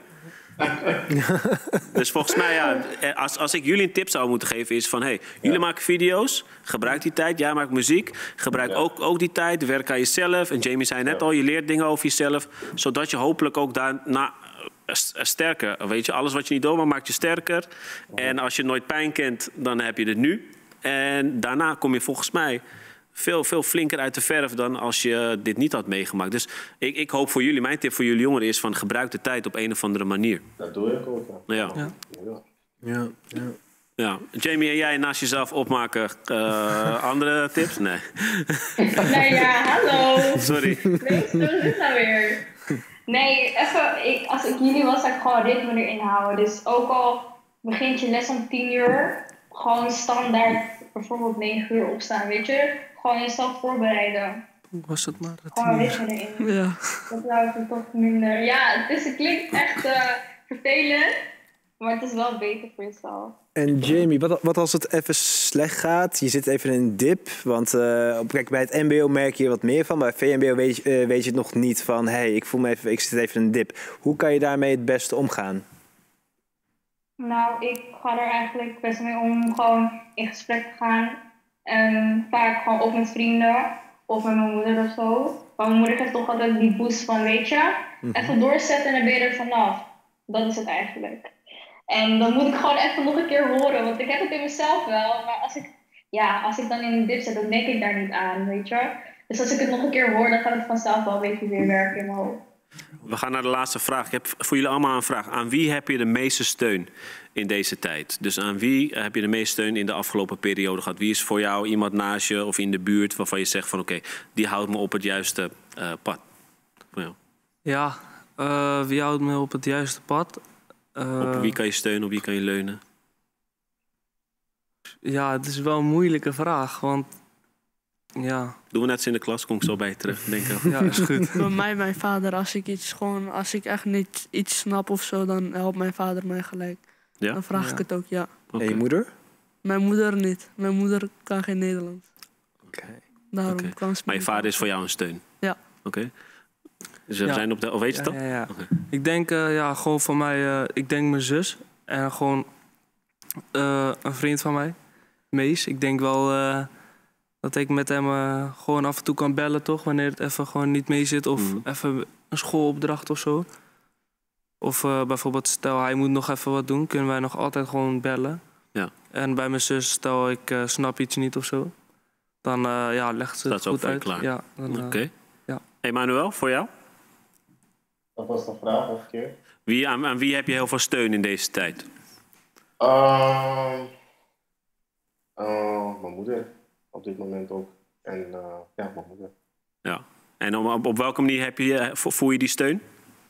Dus volgens mij, ja, als, als ik jullie een tip zou moeten geven, is van... hey, jullie ja. maken video's, gebruik die tijd. Jij maakt muziek, gebruik ja. ook, ook die tijd. Werk aan jezelf. En Jamie zei net ja. al, je leert dingen over jezelf. Zodat je hopelijk ook daarna sterker... Weet je, alles wat je niet doet, maar maakt je sterker. Ja. En als je nooit pijn kent, dan heb je het nu. En daarna kom je volgens mij... Veel, veel flinker uit de verf dan als je dit niet had meegemaakt. Dus ik, ik hoop voor jullie, mijn tip voor jullie jongeren is van gebruik de tijd op een of andere manier. Dat doe ik ook. Ja. Ja. Ja. Ja. Ja. Ja. Jamie, en jij naast jezelf opmaken uh, andere tips? Nee. Nee, ja, hallo. Sorry. Nee, zo is het nou weer. Nee, even, ik, als ik jullie was, zou ik gewoon ritme erin houden. Dus ook al begint je les om tien uur, gewoon standaard bijvoorbeeld negen uur opstaan, weet je? Gewoon jezelf voorbereiden. Was het maar gewoon ritme erin. Ja. Dat zou ik toch minder... Ja, het, is, het klinkt echt uh, vervelend, maar het is wel beter voor jezelf. En Jamie, wat, wat als het even slecht gaat? Je zit even in een dip, want uh, kijk, bij het M B O merk je wat meer van. Bij V M B O weet je, uh, weet je het nog niet van, hé, hey, ik voel me even, ik zit even in een dip. Hoe kan je daarmee het beste omgaan? Nou, ik ga er eigenlijk best mee om gewoon in gesprek te gaan. En vaak gewoon ook met vrienden of met mijn moeder of zo. Maar mijn moeder heeft toch altijd die boost van, weet je, mm-hmm. even doorzetten en dan ben je er vanaf. Dat is het eigenlijk. En dan moet ik gewoon even nog een keer horen, want ik heb het in mezelf wel. Maar als ik, ja, als ik dan in een dip zit, dan denk ik daar niet aan, weet je. Dus als ik het nog een keer hoor, dan gaat het vanzelf wel een beetje weer werken in mijn hoofd. We gaan naar de laatste vraag. Ik heb voor jullie allemaal een vraag. Aan wie heb je de meeste steun in deze tijd? Dus aan wie heb je de meeste steun in de afgelopen periode gehad? Wie is voor jou iemand naast je of in de buurt waarvan je zegt van oké, okay, die houdt me op het juiste uh, pad? Voor jou. Ja, uh, wie houdt me op het juiste pad? Uh, op wie kan je steunen, op wie kan je leunen? Ja, het is wel een moeilijke vraag, want ja. Doen we net in de klas, kom ik zo bij je terug, denk ik. Ja, is goed. Bij mij, mijn vader, als ik iets gewoon, als ik echt niet iets snap of zo, dan helpt mijn vader mij gelijk. Ja? Dan vraag ja. ik het ook, ja. Okay. En je moeder? Mijn moeder niet. Mijn moeder kan geen Nederlands. Oké. Okay. Daarom okay. kan ze maar je vader is voor jou een steun? Ja. Oké. Okay. Dus we ja. zijn op de... Of weet je het ja, dan? Ja, ja. Okay. Ik denk, uh, ja, gewoon voor mij, uh, ik denk mijn zus en gewoon uh, een vriend van mij, Mees. Ik denk wel uh, dat ik met hem uh, gewoon af en toe kan bellen, toch? Wanneer het even gewoon niet mee zit of mm. even een schoolopdracht of zo. Of uh, bijvoorbeeld, stel hij moet nog even wat doen, kunnen wij nog altijd gewoon bellen. Ja. En bij mijn zus, stel ik uh, snap iets niet of zo, dan uh, ja, legt ze het goed uit. Klaar. Ja, Oké. Okay. Ja. Emmanuel, voor jou? Wat was de vraag of keer? Wie, aan, aan wie heb je heel veel steun in deze tijd? Uh, uh, mijn moeder, op dit moment ook. En uh, ja, mijn moeder. Ja. En op, op welke manier heb je, voel je die steun?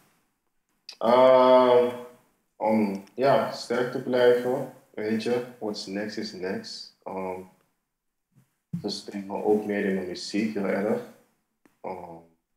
Uh, om ja, sterk te blijven, weet je. What's next is next. Um, dus ik denk me ook meer in mijn muziek heel erg. Um,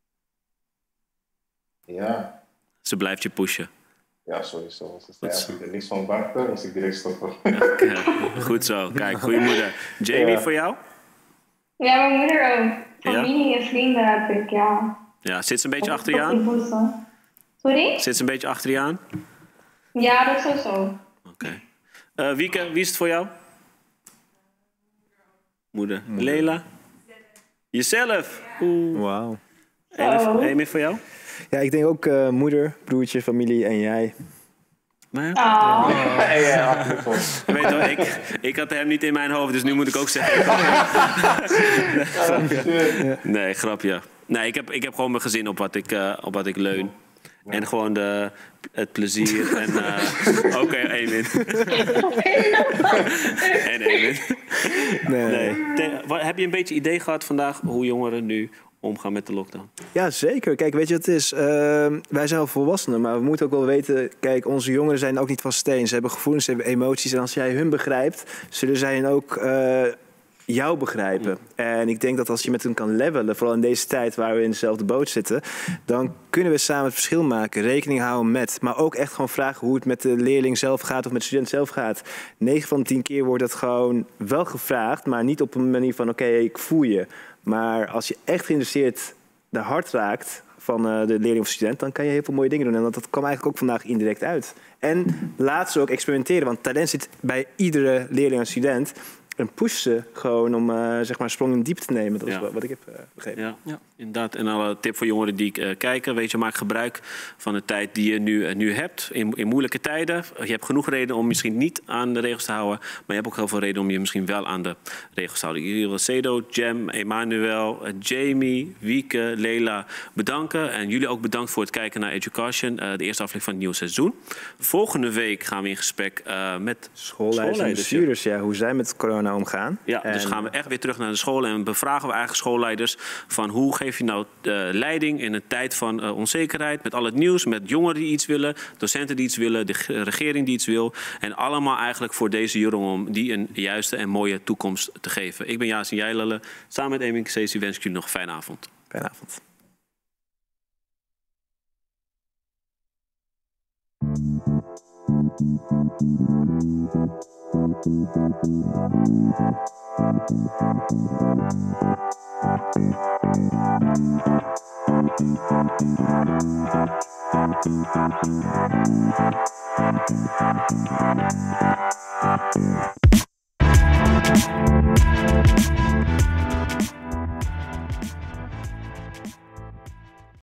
ja. Ze blijft je pushen. Ja, sowieso. Ze zei, als ik er niks van bakte, moest ik direct stoppen. Ja, goed zo. Kijk, goede moeder. Jamie, ja. Voor jou? Ja, mijn moeder ook. Familie ja? en vrienden heb ik, ja. Ja, zit ze een beetje achter je aan? Sorry? Zit ze een beetje achter je aan? Ja, dat is sowieso. Oké. Okay. Uh, Wieke, wie is het voor jou? Moeder. moeder. Leila? Jezelf? Oeh. Wauw. Amy, voor jou? Ja, ik denk ook uh, moeder, broertje, familie en jij. Nee? Oh. Ja, ja, weet je wel, ik, ik had hem niet in mijn hoofd, dus nu moet ik ook zeggen. grapje. Nee, grapje. Nee, ik heb, ik heb gewoon mijn gezin op wat ik, uh, op wat ik leun. En gewoon de, het plezier. En uh, oké, okay, Emin. en Emin. Nee. nee. Te, wat, heb je een beetje idee gehad vandaag hoe jongeren nu omgaan met de lockdown? Ja, zeker. Kijk, weet je wat het is? Uh, wij zijn al volwassenen, maar we moeten ook wel weten... Kijk, onze jongeren zijn ook niet van steen. Ze hebben gevoelens, ze hebben emoties. En als jij hun begrijpt, zullen zij ook uh, jou begrijpen. Mm. En ik denk dat als je met hen kan levelen... vooral in deze tijd waar we in dezelfde boot zitten... dan kunnen we samen het verschil maken. Rekening houden met. Maar ook echt gewoon vragen hoe het met de leerling zelf gaat... of met de student zelf gaat. negen van de tien keer wordt dat gewoon wel gevraagd... maar niet op een manier van, oké, okay, ik voel je... Maar als je echt geïnteresseerd de hart raakt van uh, de leerling of student... dan kan je heel veel mooie dingen doen. En dat, dat kwam eigenlijk ook vandaag indirect uit. En laat ze ook experimenteren. Want talent zit bij iedere leerling en student. een pushen gewoon om uh, zeg maar een sprong in diep te nemen. Dat is Ja. wat ik heb uh, begrepen. Ja, ja, inderdaad. En alle tip voor jongeren die uh, kijken. Weet je, maak gebruik van de tijd die je nu, uh, nu hebt. In, in moeilijke tijden. Je hebt genoeg reden om misschien niet aan de regels te houden. Maar je hebt ook heel veel reden om je misschien wel aan de regels te houden. Hier wil Cedo, Jem, Emmanuel, uh, Jamie, Wieke, Leila bedanken. En jullie ook bedankt voor het kijken naar Education. Uh, de eerste aflevering van het nieuwe seizoen. Volgende week gaan we in gesprek uh, met schoolleiders en bestuurders. Ja, hoe zij met corona omgaan. Ja, en... dus gaan we echt weer terug naar de scholen en bevragen we eigenlijk schoolleiders van hoe geef je nou uh, leiding in een tijd van uh, onzekerheid met al het nieuws, met jongeren die iets willen, docenten die iets willen, de regering die iets wil en allemaal eigenlijk voor deze jongeren om die een juiste en mooie toekomst te geven. Ik ben Yasin Jailale, samen met Emin Kesesi wens ik jullie nog een fijne avond. Fijne avond. Thank you.